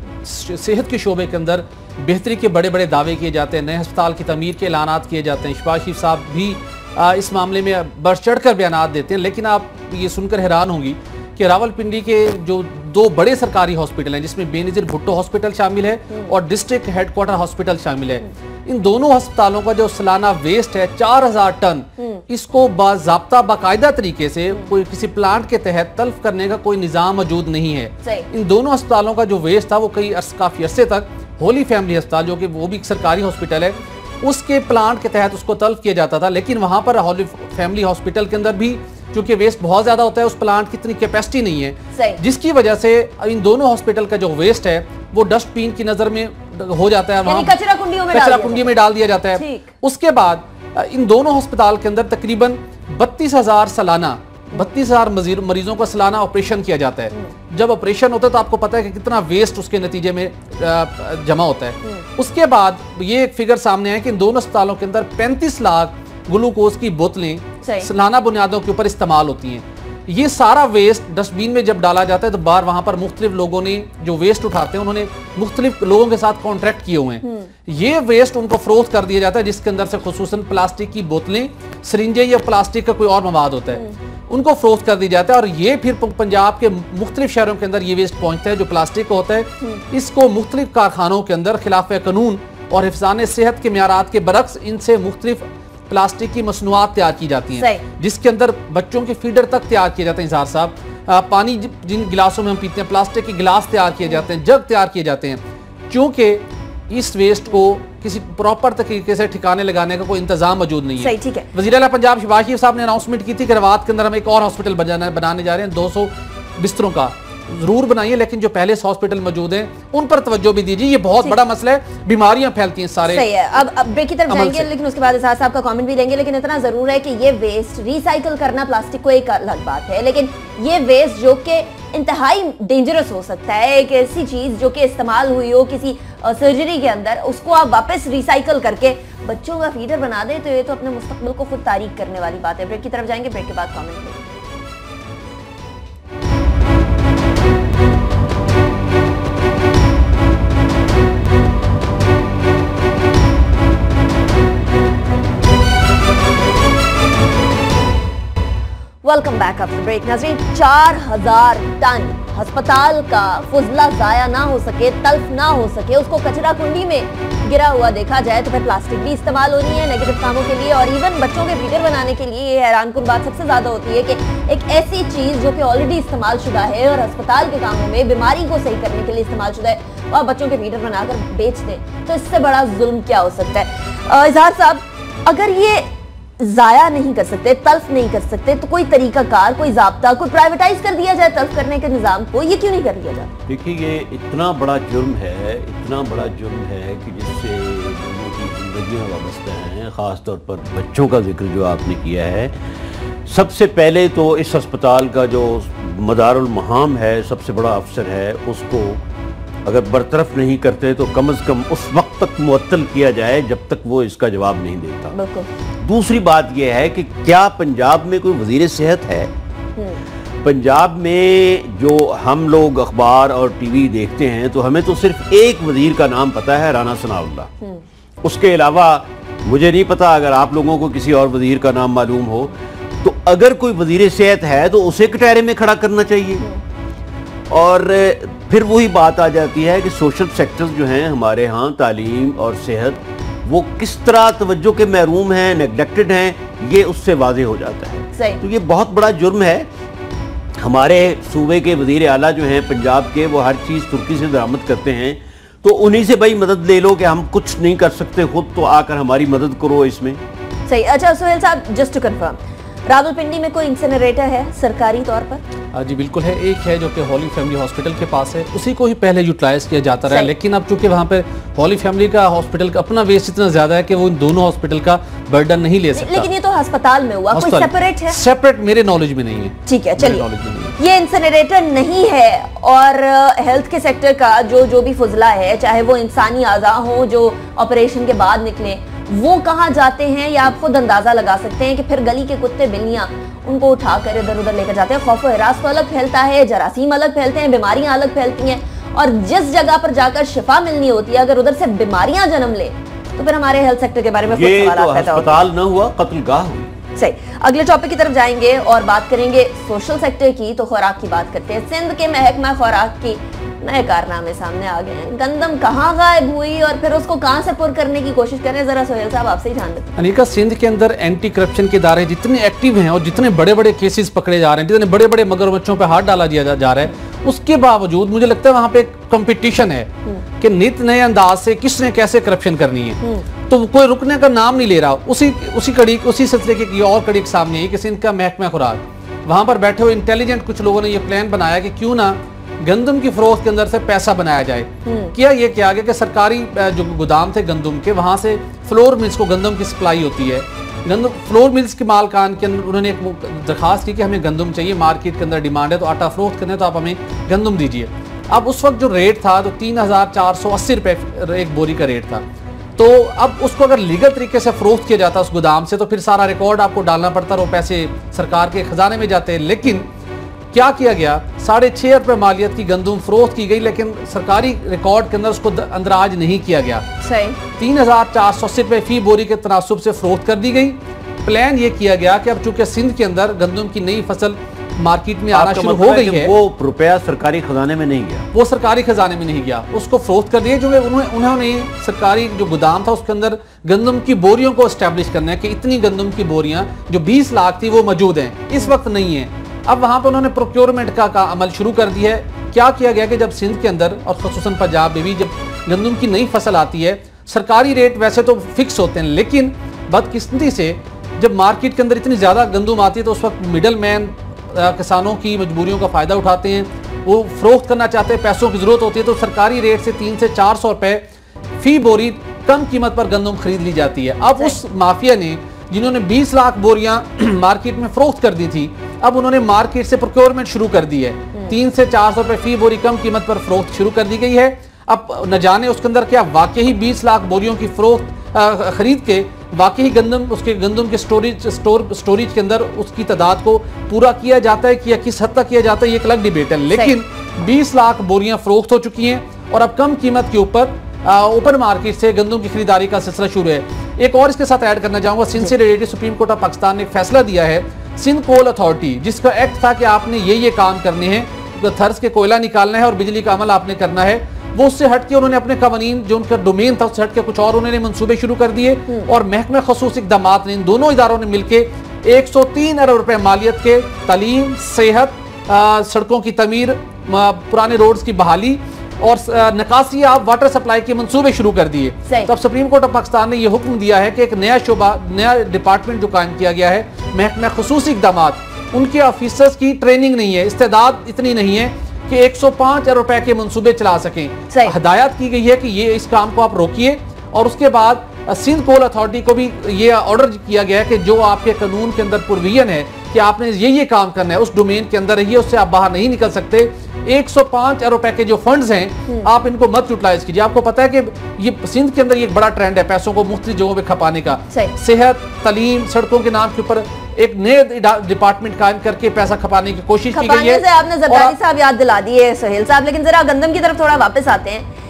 से सेहत के शोबे के अंदर बेहतरी के बड़े बड़े दावे किए जाते हैं, नए अस्पताल की तमीर के ऐलानात किए जाते हैं। शहबाज शरीफ साहब भी इस मामले में बढ़ चढ़ कर बयान देते हैं, लेकिन आप ये सुनकर हैरान होंगी कि रावलपिंडी के जो दो बड़े सरकारी हॉस्पिटल हैं, जिसमें बेनज़ीर भुट्टो हॉस्पिटल शामिल है और डिस्ट्रिक्ट हेडक्वार्टर हॉस्पिटल शामिल है, इन दोनों अस्पतालों का जो सालाना वेस्ट है चार हजार टन, इसको बाज़ाब्ता बाकायदा तरीके से कोई किसी प्लांट के तहत तल्फ करने का कोई निज़ाम मौजूद नहीं है। इन दोनों अस्पतालों का जो वेस्ट था वो कई काफी अरसे तक होली फैमिली अस्पताल, जो कि वो भी सरकारी हॉस्पिटल है, उसके प्लांट के तहत उसको तल्फ किया जाता था। लेकिन वहां पर होली फैमिली हॉस्पिटल के अंदर भी क्योंकि वेस्ट बहुत ज्यादा होता है, उस प्लांट की इतनी कैपेसिटी नहीं है, जिसकी वजह से इन दोनों हॉस्पिटल का जो वेस्ट है वो डस्टबिन की नजर में हो जाता है, वहां कचरा कुंडियों में कचरा कुंडी में डाल दिया जाता है। उसके बाद इन दोनों अस्पताल के अंदर तकरीबन बत्तीस हजार सालाना बत्तीस हजार मरीजों का सालाना ऑपरेशन किया जाता है। जब ऑपरेशन होता है तो आपको पता है कि कितना वेस्ट उसके नतीजे में जमा होता है। उसके बाद ये एक फिगर सामने है कि इन दोनों अस्पतालों के अंदर पैंतीस लाख ग्लूकोज की बोतलें सालाना बुनियादों के ऊपर इस्तेमाल होती हैं। ये सारा वेस्ट डस्टबिन में जब डाला जाता है तो बाहर वहां पर मुख्तलिफ लोगों ने जो वेस्ट उठाते हैं उन्होंने मुख्तलिफ लोगों के साथ कॉन्ट्रैक्ट किए हुए हैं। ये वेस्ट उनको फरोख्त कर दिया जाता है, जिसके अंदर से खुसूसन प्लास्टिक की बोतलें, सिरिंजें या प्लास्टिक का कोई और मवाद होता है, उनको फरोख्त कर दिया जाता है। और ये फिर पंजाब के मुख्तलिफ शहरों के अंदर ये वेस्ट पहुंचता है जो प्लास्टिक होता है। इसको मुख्तलिफ कारखानों के अंदर खिलाफ कानून और हिफ्ज़ान सेहत के म्यारात के बरक्स इनसे मुख्तलिफ प्लास्टिक की मसनूआत तैयार की जाती हैं, जिसके अंदर बच्चों के फीडर तक तैयार किए जाते हैं। इज़हार साहब, पानी जिन गिलासों में हम पीते हैं, प्लास्टिक के गिलास तैयार किए जाते हैं, जग तैयार किए जाते हैं। क्योंकि इस वेस्ट को किसी प्रॉपर तरीके से ठिकाने लगाने का कोई इंतजाम मौजूद नहीं है। ठीक है। वज़ीर आला पंजाब शहबाज शरीफ साहब ने अनाउंसमेंट की थी कि रवात के अंदर हम एक और हॉस्पिटल बनाने जा रहे हैं, दो सौ बिस्तरों का जरूर बनाइए, लेकिन जो पहले हॉस्पिटल मौजूद हैं उन पर तवज्जो भी दीजिए। ये बहुत बड़ा मसला है, बीमारियां फैलती हैं सारे। सही है। अब अब ब्रेक की तरफ जाएंगे, लेकिन उसके बाद इज़हार साहब का कमेंट भी लेंगे। लेकिन इतना जरूर है कि ये वेस्ट रिसाइकल करना प्लास्टिक को एक अलग बात है, लेकिन ये वेस्ट जो कि इंतहाई डेंजरस हो सकता है, एक ऐसी चीज जो कि इस्तेमाल हुई हो किसी सर्जरी के अंदर, उसको आप वापस रिसाइकल करके बच्चों का फीडर बना दे, तो ये तो अपने मुस्तकबिल को खुद तारीख करने वाली बात है। ब्रेक की तरफ जाएंगे, ब्रेक के बाद कमेंट लेंगे। Welcome back after break. नाज़रीन, चार हजार टन अस्पताल का फुजला जाया ना हो सके, तल्फ ना हो सके, उसको कचरा कुंडी में गिरा हुआ देखा जाए, तो फिर प्लास्टिक भी इस्तेमाल हो रही है नेगेटिव कामों के लिए, और इवन बच्चों के फीडर बनाने के लिए। ये हैरानकुन बात सबसे ज्यादा होती है कि एक ऐसी चीज जो कि ऑलरेडी इस्तेमाल शुदा है और अस्पताल के कामों में बीमारी को सही करने के लिए इस्तेमाल शुदा है, वह बच्चों के फीडर बनाकर बेच दें, तो इससे बड़ा जुल्म क्या हो सकता है। इज़हार साहब, अगर ये जाया नहीं कर सकते, तल्फ नहीं कर सकते, तो कोई तरीकाकार, कोई जाब्ता, कोई प्राइवेटाइज कर दिया जाए तल्फ करने के निजाम को, ये क्यों नहीं कर दिया जाता? देखिए, ये इतना बड़ा जुर्म है, इतना बड़ा जुर्म है कि जिससे लोगों की जिंदगियाँ वाबस्ता हैं, ख़ास तौर पर बच्चों का जिक्र जो आपने किया है। सबसे पहले तो इस अस्पताल का जो मदारुल महाम है, सबसे बड़ा अफसर है, उसको अगर बरतरफ नहीं करते तो कम अज़ कम उस वक्त तक मुअत्तल किया जाए जब तक वो इसका जवाब नहीं देता। दूसरी बात यह है कि क्या पंजाब में कोई वज़ीर सेहत है? पंजाब में जो हम लोग अखबार और टीवी देखते हैं तो हमें तो सिर्फ एक वज़ीर का नाम पता है, राना सनाउल्लाह। उसके अलावा मुझे नहीं पता, अगर आप लोगों को किसी और वज़ीर का नाम मालूम हो तो अगर कोई वज़ीर सेहत है तो उसे कटहरे में खड़ा करना चाहिए। और फिर वही बात आ जाती है कि सोशल सेक्टर्स जो हैं हमारे यहाँ, तालीम और सेहत, वो किस तरह तवज्जो के महरूम हैं, नेग्लेक्टेड हैं, ये उससे वाज़ेह हो जाता है। सही। तो ये बहुत बड़ा जुर्म है। हमारे सूबे के वज़ीर आला जो हैं पंजाब के, वो हर चीज़ तुर्की से दरामद करते हैं, तो उन्हीं से भाई मदद ले लो कि हम कुछ नहीं कर सकते खुद, तो आकर हमारी मदद करो इसमें। सही। अच्छा सोहेल साहब, जस्ट टू कंफर्म, रावलपिंडी में कोई इंसिनरेटर है सरकारी तौर पर? जी बिल्कुल है, एक है जो कि हॉली फैमिली हॉस्पिटल के पास है, उसी को ही पहले यूटिलाइज किया जाता रहा है, लेकिन अब चूंकि वहाँ पे हॉली फैमिली का हॉस्पिटल का अपना वेस्ट इतना ज्यादा है कि वो इन दोनों हॉस्पिटल का बर्डन नहीं ले सकता। लेकिन ये तो अस्पताल में हुआ, कोई सेपरेट है? सेपरेट मेरे नॉलेज में नहीं है। ठीक है, चलिए, ये इंसिनरेटर नहीं है और हेल्थ के सेक्टर का जो जो भी फुजला है, चाहे वो इंसानी आज़ा हो जो ऑपरेशन के बाद निकले, वो कहाँ जाते हैं, या आप खुद अंदाजा लगा सकते हैं कि फिर गली के कुत्ते बिल्लियां उनको उठाकर इधर उधर लेकर जाते हैं। खौफ व हिरास तो अलग फैलता है, जरासीम अलग फैलते हैं, बीमारियां अलग फैलती हैं, और जिस जगह पर जाकर शिफा मिलनी होती है, अगर उधर से बीमारियां जन्म ले तो फिर हमारे हेल्थ सेक्टर के बारे में ये तो अस्पताल न हुआ, कत्लगाह हुई। सही। अगले टॉपिक की तरफ जाएंगे और बात करेंगे सोशल सेक्टर की। तो खुराक की बात करते हैं। सिंध के महकमा खुराक की नए कारनामे सामने आ गए हैं। गंदम कहाँ गायब हुई और फिर उसको कहाँ से पुर करने की कोशिश कर रहे हैं, जरा सोहेल साहब आपसे ही जान लेते हैं। अनिका, सिंध के अंदर एंटी करप्शन के इदारे जितने एक्टिव हैं और जितने बड़े बड़े केसेस पकड़े जा रहे हैं, जितने बड़े बड़े मगरमच्छों पे हाथ डाला दिया जा, जा रहा है, उसके बावजूद मुझे लगता है वहाँ पे कंपटीशन है कि नित नए अंदाज से किसने कैसे करप्शन करनी है, तो कोई रुकने का नाम नहीं ले रहा। उसी उसी कड़ी उसी सिलसिले की और कड़ी सामने है कि सिंध का महकमा खुराक, वहां पर बैठे हुए इंटेलिजेंट कुछ लोगों ने ये प्लान बनाया कि क्यों ना गंदम की फरोख्त के अंदर से पैसा बनाया जाए। किया ये किया गया कि सरकारी जो गोदाम थे गंदम के, वहां से फ्लोर मिल्स को गंदम की सप्लाई होती है। गंदम फ्लोर मिल्स के मालकान के अंदर उन्होंने एक दरखास्त की कि हमें गंदम चाहिए, मार्केट के अंदर डिमांड है, तो आटा फरोख्त करने तो आप हमें गंदम दीजिए। अब उस वक्त जो रेट था तो तीन हजार चार सौ अस्सी रुपये एक बोरी का रेट था। तो अब उसको अगर लीगल तरीके से फरोख्त किया जाता उस गोदाम से, तो फिर सारा रिकॉर्ड आपको डालना पड़ता और वो पैसे सरकार के खजाने में जाते हैं। लेकिन क्या किया गया, साढ़े छः रुपये मालियत की गंदम फरोख्त की गई, लेकिन सरकारी रिकॉर्ड के अंदर उसको अंदराज नहीं किया गया। सही। तीन हजार चार सौ अस्सी रुपये फी बोरी के तनासुब से फरोख्त कर दी गई। प्लान ये किया गया कि अब चूंकि सिंध के अंदर गंदम की नई फसल मार्केट में आना शुरू हो गई है, वो रुपया सरकारी खजाने में नहीं गया, वो सरकारी खजाने में नहीं गया, उसको फरोख्त कर दिया। जो उन्होंने उन्होंने सरकारी जो गोदाम था उसके अंदर गंदम की बोरियों को एस्टेब्लिश करना है कि इतनी गंदम की बोरियां जो बीस लाख थी वो मौजूद हैं, इस वक्त नहीं है। अब वहां पर उन्होंने प्रोक्योरमेंट का, का अमल शुरू कर दिया है। क्या किया गया कि जब सिंध के अंदर और खुसूसन पंजाब में भी जब गंदम की नई फसल आती है, सरकारी रेट वैसे तो फिक्स होते हैं, लेकिन बदकिस्मती से जब मार्केट के अंदर इतनी ज़्यादा गंदम आती है तो उस वक्त मिडल मैन किसानों की मजबूरियों का फ़ायदा उठाते हैं, वो फरोख्त करना चाहते हैं, पैसों की ज़रूरत होती है, तो सरकारी रेट से तीन से चार सौ रुपये फी बोरी कम कीमत पर गंदम खरीद ली जाती है। अब उस माफिया ने, जिन्होंने बीस लाख बोरियां मार्केट में फरोख्त कर दी थी, अब उन्होंने मार्केट से प्रोक्योरमेंट शुरू कर दी है। तीन से चार सौ रुपये फी बोरी कम कीमत पर फरोख्त शुरू कर दी गई है। अब न जाने उसके अंदर क्या वाकई बीस लाख बोरियों की फरोख्त खरीद के वाकई गंदम उसके गंदम के स्टोरेज स्टोर स्टोरेज के अंदर उसकी तादाद को पूरा किया जाता है कि या किस हद तक किया जाता है, ये एक अलग डिबेट है। लेकिन बीस लाख बोरियां फरोख्त हो चुकी हैं और अब कम कीमत के ऊपर ओपन मार्केट से गंदम की खरीदारी का सिलसिला शुरू है। एक और इसके साथ ऐड करना चाहूँगा, सिंध से related Supreme Court of Pakistan ने एक फैसला दिया है, सिंध कोल अथॉरिटी, जिसका एक्ट था कि आपने ये ये काम करने हैं, थर्स के कोयला निकालना है और बिजली का अमल आपने करना है, वो उससे हट के उन्होंने अपने कवानीन जो उनका डोमेन था उससे हट के कुछ और उन्होंने मंसूबे शुरू कर दिए। और महकमा खसूस इक़दामात ने, इन दोनों इदारों ने मिलकर एक सौ तीन अरब रुपए मालियत के तालीम, सेहत, सड़कों की तमीर, पुराने रोड्स की बहाली और निकासी आप वाटर सप्लाई के मंसूबे शुरू कर दिए। तो अब सुप्रीम कोर्ट ऑफ पाकिस्तान ने यह हुक्म दिया है कि एक नया शोबा, नया डिपार्टमेंट जो कायम किया गया है, महकमा खसूस इक़दामात, उनके ऑफिसर्स की ट्रेनिंग नहीं है, इस्तेदाद इतनी नहीं है कि एक सौ पाँच अरब रुपए के मंसूबे चला सकें। हदायत की गई है कि ये इस काम को आप रोकिए और उसके बाद सिंध कोल अथॉरिटी को भी ये ऑर्डर किया गया है कि जो आपके कानून के अंदर प्रोविजन है कि आपने ये ये काम करना है, उस डोमेन के अंदर रहिए, उससे आप बाहर नहीं निकल सकते। एक सौ पाँच अरब रुपए के जो फंड्स हैं आप इनको मत यूटिलाइज कीजिए। आपको पता है कि ये सिंध के अंदर ये एक बड़ा ट्रेंड है पैसों को मुख्तलिफ जगहों पे खपाने का। सेहत, तालीम, सड़कों के नाम के ऊपर एक नए डिपार्टमेंट कायम करके पैसा खपाने की कोशिश की गई है। आपने जरदारी साहब याद दिला दिए सोहेल साहब, लेकिन जरा गंदम की तरफ थोड़ा वापस आते हैं।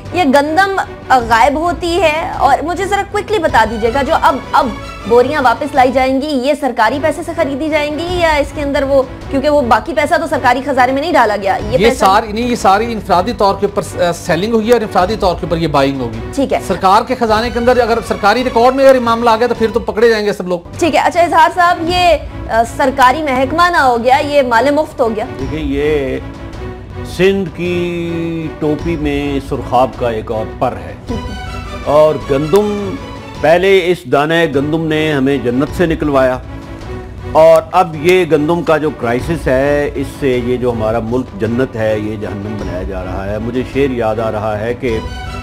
ये गंदम गायब होती है? और मुझे जरा क्विकली बता दीजिएगा, जो अब अब बोरियां वापस लाई जाएंगी, ये सरकारी पैसे से खरीदी जाएंगी या इसके अंदर वो, क्योंकि वो बाकी पैसा तो सरकारी खजाने में नहीं डाला गया, ये, ये सारी नहीं, ये सारी इंफरादी तौर के ऊपर सेलिंग हुई है और इंफरादी तौर के ऊपर ये बाइंग होगी। ठीक है, सरकार के खजाने के अंदर अगर सरकारी रिकॉर्ड में अगर मामला आ गया तो फिर तो पकड़े जाएंगे सब लोग। ठीक है। अच्छा इजहार साहब, ये आ, सरकारी महकमा ना हो गया, ये माले मुफ्त हो गया? देखिए, ये सिंध की टोपी में सुरखाब का एक और पर है। और गंदुम, पहले इस दाने गंदुम ने हमें जन्नत से निकलवाया और अब ये गंदुम का जो क्राइसिस है, इससे ये जो हमारा मुल्क जन्नत है ये जहन्नम बनाया जा रहा है। मुझे शेर याद आ रहा है कि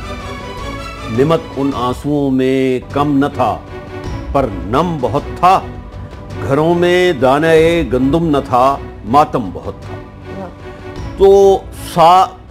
निमक उन आंसुओं में कम न था पर नम बहुत था, घरों में दाने गंदुम न था मातम बहुत था। तो सा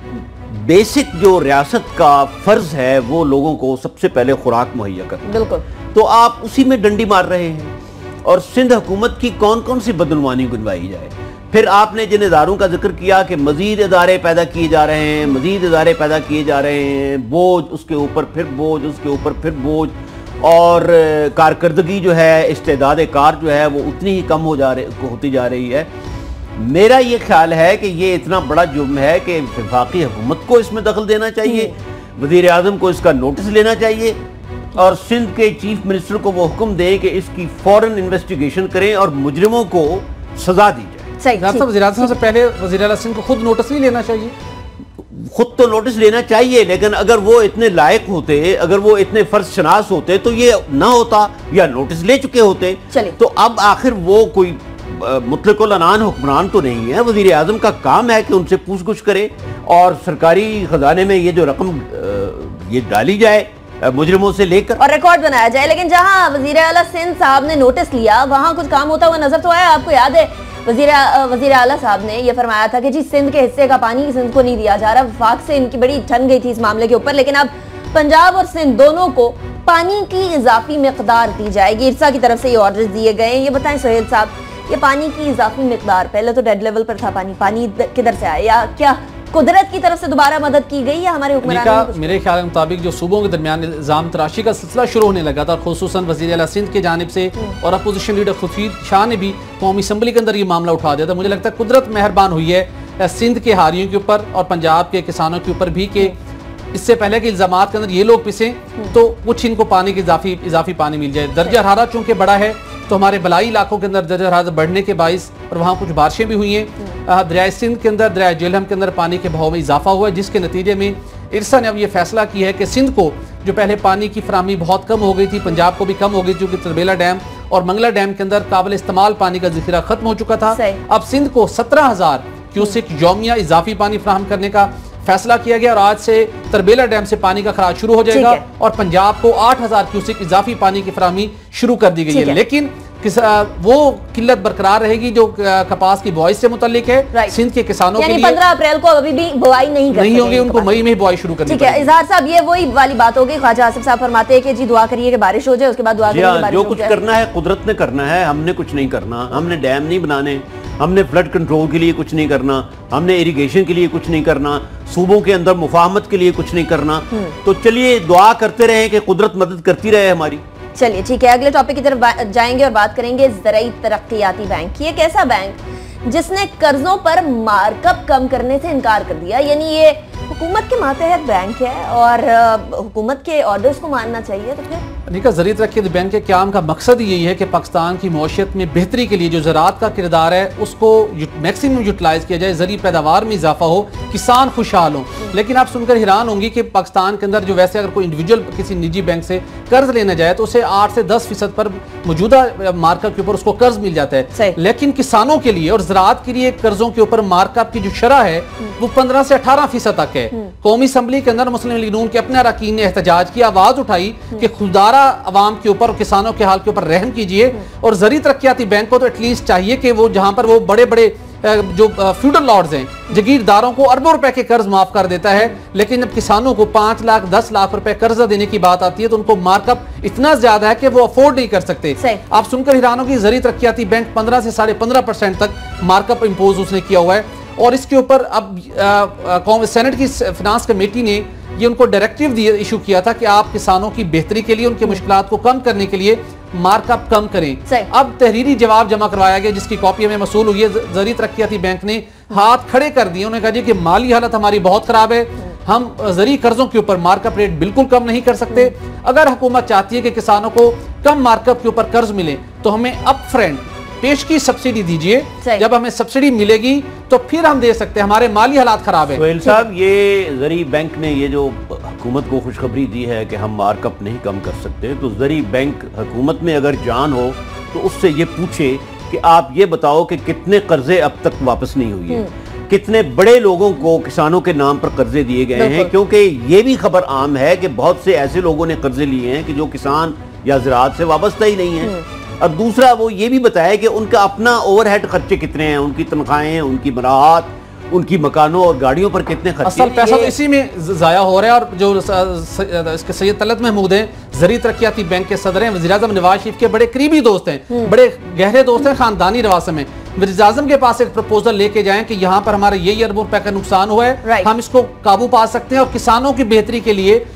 बेसिक जो रियासत का फर्ज है वो लोगों को सबसे पहले खुराक मुहैया करना। बिल्कुल। तो आप उसी में डंडी मार रहे हैं। और सिंध हुकूमत की कौन कौन सी बदनवानी गुनवाई जाए। फिर आपने जिन इदारों का जिक्र किया कि मजीद इदारे पैदा किए जा रहे हैं, मजीद इदारे पैदा किए जा रहे हैं, बोझ उसके ऊपर फिर बोझ, उसके ऊपर फिर बोझ, और कारकर्दगी जो है, इस्तेदाद कार जो है वो उतनी ही कम हो जा रही होती जा रही है। मेरा ये ख्याल है कि ये इतना बड़ा जुर्म है कि वफाकी हुकूमत को इसमें दखल देना चाहिए, वज़ीर आज़म को इसका नोटिस लेना चाहिए और सिंध के चीफ मिनिस्टर को वो हुक्म दें कि इसकी फौरन इन्वेस्टिगेशन करें और मुजरिमों को सजा दी जाए। वज़ीर आज़म से पहले वज़ीर आला सिंध को खुद नोटिस नहीं लेना चाहिए? खुद तो नोटिस लेना चाहिए, लेकिन अगर वो इतने लायक होते, अगर वो इतने फर्ज शनास होते तो ये ना होता या नोटिस ले चुके होते। तो अब आखिर वो कोई मुतलकुल अनान हुक्मरान तो नहीं है। वज़ीर आज़म का काम है कि उनसे पूछ-गुछ करे और सरकारी खजाने में ये जो रकम ये डाली जाए मुजरिमों से लेकर और रिकॉर्ड बनाया जाए। लेकिन जहां वज़ीर आला सिंध साहब ने नोटिस लिया वहां कुछ काम होता हुआ नजर तो आया। आपको याद है वज़ीर वज़ीर आला साहब ने यह फरमाया था कि जी सिंध के हिस्से का पानी सिंध को नहीं दिया जा रहा। वफाक से इनकी बड़ी ठन गई थी इस मामले के ऊपर, लेकिन अब पंजाब और सिंध दोनों को पानी की इजाफी मिकदार दी जाएगी। इरसा की तरफ से ये ऑर्डर दिए गए। ये बताएं सोहेल साहब, ये पानी की इजाफी मिकदार, पहले तो डेड लेवल पर था पानी, पानी किधर से आया, या क्या कुदरत की तरफ से दोबारा मदद की गई या हमारे हुक्मरानों? मेरे ख्याल के मुताबिक जो सूबों के दरमियान इल्जाम तराशी का सिलसिला शुरू होने लगा था, खुसूसन वज़ीर आला सिंध की जानिब से और अपोजिशन लीडर खुर्शीद शाह ने भी कौमी असम्बली के अंदर ये मामला उठा दिया था। मुझे लगता है कुदरत मेहरबान हुई है सिंध के हारियों के ऊपर और पंजाब के किसानों के ऊपर भी कि इससे पहले के इल्जामात के अंदर ये लोग पिसे तो कुछ इनको पानी की इजाफी इजाफी पानी मिल जाए। दर्जा हरारत चूंकि बड़ा है तो हमारे बलाई इलाकों के अंदर दर्जा हरारत बढ़ने के बाइस और वहाँ कुछ बारिशें भी हुई हैं। दरिया सिंध के अंदर, दरिया जेहलम के अंदर पानी के बहाव में इजाफा हुआ है, जिसके नतीजे में इरसा ने अब ये फैसला किया है कि सिंध को जो पहले पानी की फराहमी बहुत कम हो गई थी, पंजाब को भी कम हो गई चूंकि तरबेला डैम और मंगला डैम के अंदर काबिल इस्तेमाल पानी का ज़ख़ीरा खत्म हो चुका था। अब सिंध को सत्रह हजार क्यूसेक यौमिया इजाफी पानी फराहम करने का फैसला किया गया और आज से तरबेला डैम से पानी का खराज शुरू हो जाएगा और पंजाब को आठ हजार क्यूसेक इजाफी पानी की फराहमी शुरू कर दी गई है। लेकिन किस, वो किल्लत बरकरार रहेगी जो कपास की बुआई से मुतल्लिक है। सिंध के किसानों के लिए पंद्रह अप्रैल को अभी भी बुआई नहीं नहीं होगी, उनको मई में बुआई शुरू करनी है। इजहार साहब, ये वही वाली बात हो गई, ख्वाजा आसिफ साहब फरमाते हैं कि जी दुआ करिए कि बारिश हो जाए, उसके बाद दुआ करिए जो कुछ करना है कुदरत ने करना है, हमने कुछ नहीं करना। हमने डैम नहीं बनाने, हमने फ्लड कंट्रोल के लिए कुछ नहीं करना, हमने इरिगेशन के लिए कुछ नहीं करना, सूबों के अंदर मुफाहमत के लिए कुछ नहीं करना। तो चलिए दुआ करते रहे कि कुदरत मदद करती रहे हमारी। चलिए ठीक है, अगले टॉपिक की तरफ जाएंगे और बात करेंगे ज़राई तरक्कियाती बैंक। ये एक ऐसा बैंक जिसने कर्जों पर मार्कअप कम करने से इनकार कर दिया। यानी ये हुकूमत के मातहत बैंक है और हुकूमत के ऑर्डर्स को मानना चाहिए। तो फिर निका ज़राई तरक्कियाती बैंक के क़याम का मकसद यही है कि पाकिस्तान की मौशियत में बेहतरी के लिए जो ज़राअत का किरदार है उसको मैक्सिमम यूटिलाइज किया जाए, ज़रिए पैदावार में इजाफा हो, किसान खुशहाल हो। लेकिन आप सुनकर हैरान होंगी कि पाकिस्तान के अंदर जो वैसे अगर कोई इंडिविजुअल किसी निजी बैंक से कर्ज लेना जाए तो उसे आठ से दस फीसद पर मौजूदा मार्कअप के ऊपर उसको कर्ज मिल जाता है। लेकिन किसानों के लिए और ज़राअत के लिए कर्जों के ऊपर मार्कअप की जो शरह है वो पंद्रह से अठारह फीसद तक है। कौमी असम्बली के अंदर मुस्लिम लीग नून के अपने अरकान ने एहतजाज की, आवाज उठाई कि खुदारा अवाम के ऊपर और किसानों के हाल के ऊपर रहम कीजिए। और ज़राई तरक्कियाती बैंक को तो एटलीस्ट चाहिए कि वो जहां पर वो बड़े बड़े जो फ्यूडल लॉर्ड्स हैं, जगीरदारों को अरबों रुपए के कर्ज माफ कर देता है, लेकिन जब किसानों को पांच लाख दस लाख रुपए कर्जा देने की बात आती है तो उनको मार्कअप इतना ज्यादा है कि वो अफोर्ड नहीं कर सकते। आप सुनकर हैरान हो कि ज़राई तरक्कियाती बैंक पंद्रह से साढ़े पंद्रह परसेंट तक मार्कअप इम्पोज उसने किया हुआ है। और इसके ऊपर अब सेनेट की फिनांस कमेटी ने ये उनको डायरेक्टिव दिए इशू किया था कि आप किसानों की बेहतरी के लिए, उनकी मुश्किलात को कम करने के लिए मार्कअप कम करें। अब तहरीरी जवाब जमा करवाया गया जिसकी कॉपी हमें मसूल हुई है। ज़री तरक्याती बैंक ने हाथ खड़े कर दिए, उन्होंने कहा जी कि माली हालत हमारी बहुत खराब है, हम ज़री कर्जों के ऊपर मार्कअप रेट बिल्कुल कम नहीं कर सकते। अगर हुकूमत चाहती है कि किसानों को कम मार्कअप के ऊपर कर्ज मिले तो हमें अप फ्रंट पेश की सब्सिडी दीजिए, जब हमें सब्सिडी मिलेगी तो फिर हम दे सकते हैं, हमारे माली हालात खराब है। सोहेल साहब, ये ज़री बैंक ने ये जो हुकूमत को खुशखबरी दी है कि हम मार्कअप नहीं कम कर सकते, तो ज़री बैंक हुकूमत में अगर जान हो तो उससे ये पूछे कि आप ये बताओ कि कितने कर्जे अब तक वापस नहीं हुए हैं, कितने बड़े लोगों को किसानों के नाम पर कर्जे दिए गए हैं, क्योंकि ये भी खबर आम है कि बहुत से ऐसे लोगों ने कर्जे लिए हैं कि जो किसान या ज़राअत से वाबस्ता ही नहीं है। और दूसरा वो ये भी बताया कि उनका अपना ओवरहेड खर्चे कितने हैं, उनकी तनख्वाहें, उनकी मराहत, उनकी मकानों और गाड़ियों पर कितने खर्चे। असल पैसा तो इसी में ज़ाया हो रहा है। और जो इसके सैयद तलत महमूद हैं, ज़री तरक्याती बैंक के सदर हैं, वज़ीर-ए-आज़म नवाज शरीफ के बड़े करीबी दोस्त हैं, बड़े गहरे दोस्त हैं, खानदानी रवासम में। वज़ीर-ए-आज़म के पास एक प्रपोजल लेके जाएं कि यहाँ पर हमारा ये अरबों रुपए का नुकसान हुआ है, हम इसको काबू पा सकते हैं और किसानों की बेहतरी के लिए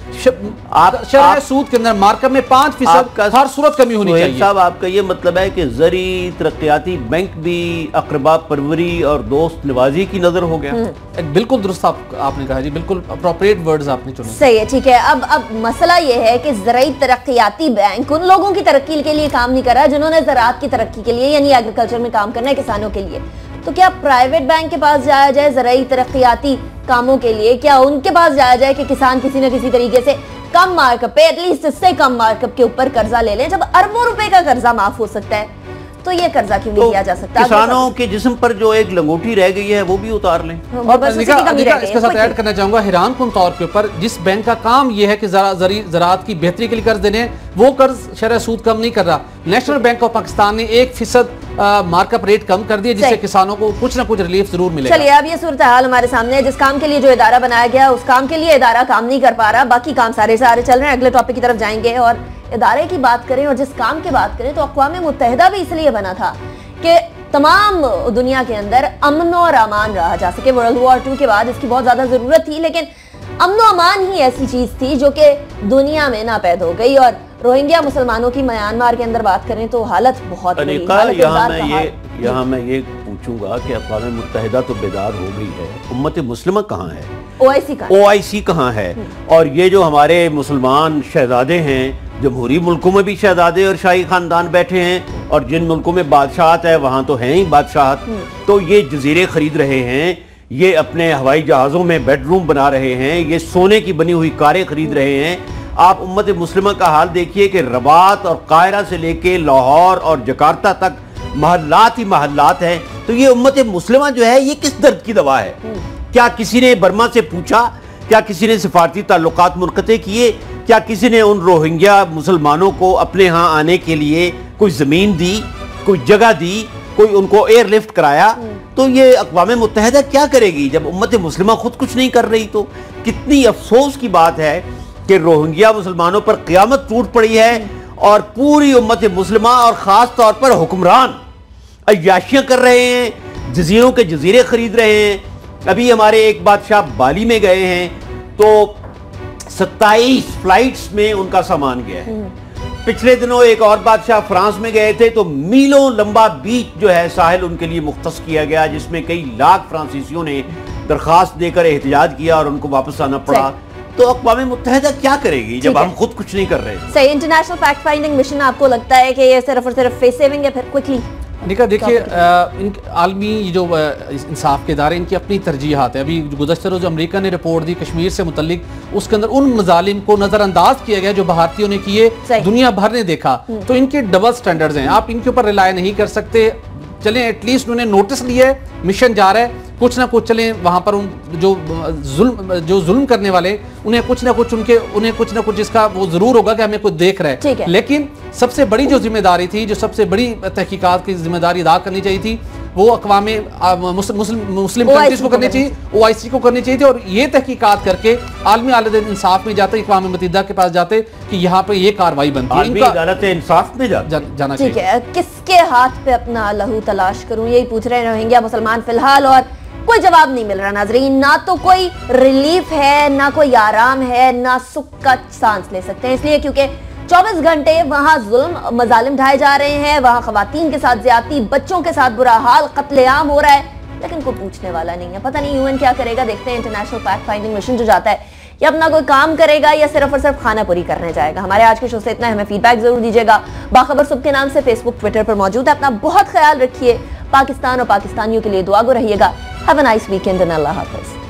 शरह सूद के अंदर मार्कअप में पांच फीसद हर सूरत कमी होनी चाहिए। साहब, आपका ये मतलब है कि ज़री तरक्याती बैंक भी अक़रबा परवरी और दोस्त नवाजी की नजर हो गया? बिल्कुल दुरुस्त आप, आपने कहा जी, बिल्कुल अप्रोप्रिएट वर्ड्स आपने चुने। सही है, ठीक है। अब अब मसला ये है कि ज़राई तरक्याती बैंक उन लोगों की तरक्की के लिए काम नहीं कर रहा जिन्होंने ज़राअत की तरक्की के लिए यानी एग्रीकल्चर में काम करना है किसानों के लिए। तो क्या प्राइवेट बैंक के पास जाया जाए ज़राई तरक्याती कामों के लिए? क्या उनके पास जाया जाए कि किसान किसी न किसी तरीके से कम मार्कअप पे, एटलीस्ट इससे कम मार्कअप के ऊपर कर्जा ले लें? जब अरबों रुपए का कर्जा माफ हो सकता है तो ये कर्जा क्यों नहीं लिया जा सकता? किसानों के जिस्म पर जो एक लंगोटी रह गई है वो भी उतार लें। और इसके साथ ऐड करना चाहूंगा हैरान कुन तौर के ऊपर, जिस बैंक का काम ये है कि ज़राअत की बेहतरी के लिए कर्ज देने, वो कर्ज शरह सूद कम नहीं कर रहा। नेशनल बैंक ऑफ पाकिस्तान ने एक फीसद मार्कअप रेट कम कर दिया जिससे किसानों को कुछ ना कुछ रिलीफ जरूर मिलेगा। चलिए, अब ये सूरत हाल हमारे सामने है। जिस काम के लिए जो इदारा बनाया गया उस काम के लिए इदारा काम नहीं कर पा रहा, बाकी काम सारे सारे चल रहे हैं। अगले टॉपिक की तरफ जाएंगे और इदारे की बात करें और जिस काम की बात करें तो अक़वाम मुत्तहिदा भी इसलिए बना था कि तमाम दुनिया के अंदर अमन और अमान रहा जा सके। वर्ल्ड वॉर टू के बाद इसकी बहुत ज्यादा जरूरत थी, लेकिन अमन और अमान ही ऐसी चीज थी जो कि दुनिया में नापैद हो गई। और रोहिंग्या मुसलमानों की म्यांमार के अंदर बात करें तो हालत बहुत बुरी। यहाँ मैं ये यहाँ मैं ये पूछूंगा कि अक़वाम मुत्तहिदा तो बेदार हो गई है, उम्मत मुस्लिमा कहाँ है? ओ आई सी कहाँ ओ आई सी कहाँ है? और ये जो हमारे मुसलमान शहजादे हैं, जमहूरी मुल्कों में भी शहजादे और शाही खानदान बैठे हैं और जिन मुल्कों में बादशाहत है वहां तो है ही बादशाहत, तो ये जजीरे खरीद रहे हैं, ये अपने हवाई जहाज़ों में बेडरूम बना रहे हैं, ये सोने की बनी हुई कारें खरीद रहे हैं। आप उम्मत मुस्लिमा का हाल देखिए कि रबात और कायरा से लेके लाहौर और जकार्ता तक महल्लात ही महल्लात हैं। तो ये उम्मत मुस्लिमा जो है ये किस दर्द की दवा है? क्या किसी ने बर्मा से पूछा? क्या किसी ने सिफारती ताल्लुकात मुनक़ते किए? क्या किसी ने उन रोहिंग्या मुसलमानों को अपने यहाँ आने के लिए कोई ज़मीन दी, कोई जगह दी, कोई उनको एयरलिफ्ट कराया? तो ये अक़वाम मुत्तहिदा क्या करेगी जब उम्मत मुस्लिमा खुद कुछ नहीं कर रही? तो कितनी अफसोस की बात है कि रोहिंग्या मुसलमानों पर क़यामत टूट पड़ी है और पूरी उम्मत मुस्लिमा और ख़ास तौर पर हुक्मरान अय्याशियाँ कर रहे हैं, जजीरों के जजीरे खरीद रहे हैं। अभी हमारे एक बादशाह बाली में गए हैं तो सत्ताईस फ्लाइट्स में उनका सामान गया है। पिछले दिनों एक और बादशाह फ्रांस में गए थे तो मीलों लंबा बीच जो है साहिल उनके लिए मुख्तस किया गया, जिसमें कई लाख फ्रांसीसियों ने दरखास्त देकर एहतजाज किया और उनको वापस आना पड़ा। तो अक़वाम मुत्तहिदा क्या करेगी जब हम खुद कुछ नहीं कर रहे? सही। इंटरनेशनल फैक्ट फाइंडिंग मिशन आपको लगता है कि ये सिर्फ और सिर्फ फेस सेविंग है? फिर क्विकली निका देखिए, आलमी जो इंसाफ के इदारे इनकी अपनी तरजीहात है। अभी गुज़श्ता रोज़ अमेरिका ने रिपोर्ट दी कश्मीर से मुतल्लिक, उसके अंदर उन मजालिम को नज़रअंदाज किया गया जो भारतीयों ने किए, दुनिया भर ने देखा। तो इनके डबल स्टैंडर्ड्स हैं, आप इनके ऊपर रिलाय नहीं कर सकते। चलें, एटलीस्ट उन्होंने नोटिस लिया है, मिशन जा रहा है, कुछ ना कुछ चलें वहां पर उन जो जुल्म जो जुल्म करने वाले उन्हें कुछ ना कुछ उनके उन्हें कुछ ना कुछ इसका वो जरूर होगा कि हमें कुछ देख रहा है। लेकिन सबसे बड़ी जो जिम्मेदारी थी, जो सबसे बड़ी तहकीकात की जिम्मेदारी अदा करनी चाहिए थी, वो अक़वाम मुस्लिम कंट्रीज को करनी चाहिए, ओ आई सी को करनी चाहिए थी। और ये तहकीकात करके आलमी आलम इंसाफ में जाते, अक़वाम मुत्तहिदा के पास जाते कि यहाँ पे ये कार्रवाई बनती है, इनका अदालत इंसाफ में जा, जा, जाना चाहिए। ठीक है, किसके हाथ पे अपना लहू तलाश करूं, यही पूछ रहे हैं रोहिंग्या मुसलमान फिलहाल। और कोई जवाब नहीं मिल रहा नाजरीन, ना तो कोई रिलीफ है, ना कोई आराम है, ना सुख का सांस ले सकते हैं। इसलिए क्योंकि चौबीस घंटे वहां जुल्म मजालिम ढाए जा रहे हैं, वहां खवातीन के साथ ज्यादती, बच्चों के साथ बुरा हाल, कत्लेआम हो रहा है, लेकिन कोई पूछने वाला नहीं है। पता नहीं यूएन क्या करेगा, देखते हैं। इंटरनेशनल फैक्ट फाइंडिंग मिशन जो जाता है ये अपना कोई काम करेगा या सिर्फ और सिर्फ खाना पूरी करने जाएगा। हमारे आज के शो से इतना है, हमें फीडबैक जरूर दीजिएगा। बाखबर सुबह के नाम से फेसबुक ट्विटर पर मौजूद है। अपना बहुत ख्याल रखिए, पाकिस्तान और पाकिस्तानियों के लिए दुआ गो रहिएगा। Have a nice weekend and अल्लाह हाफिज।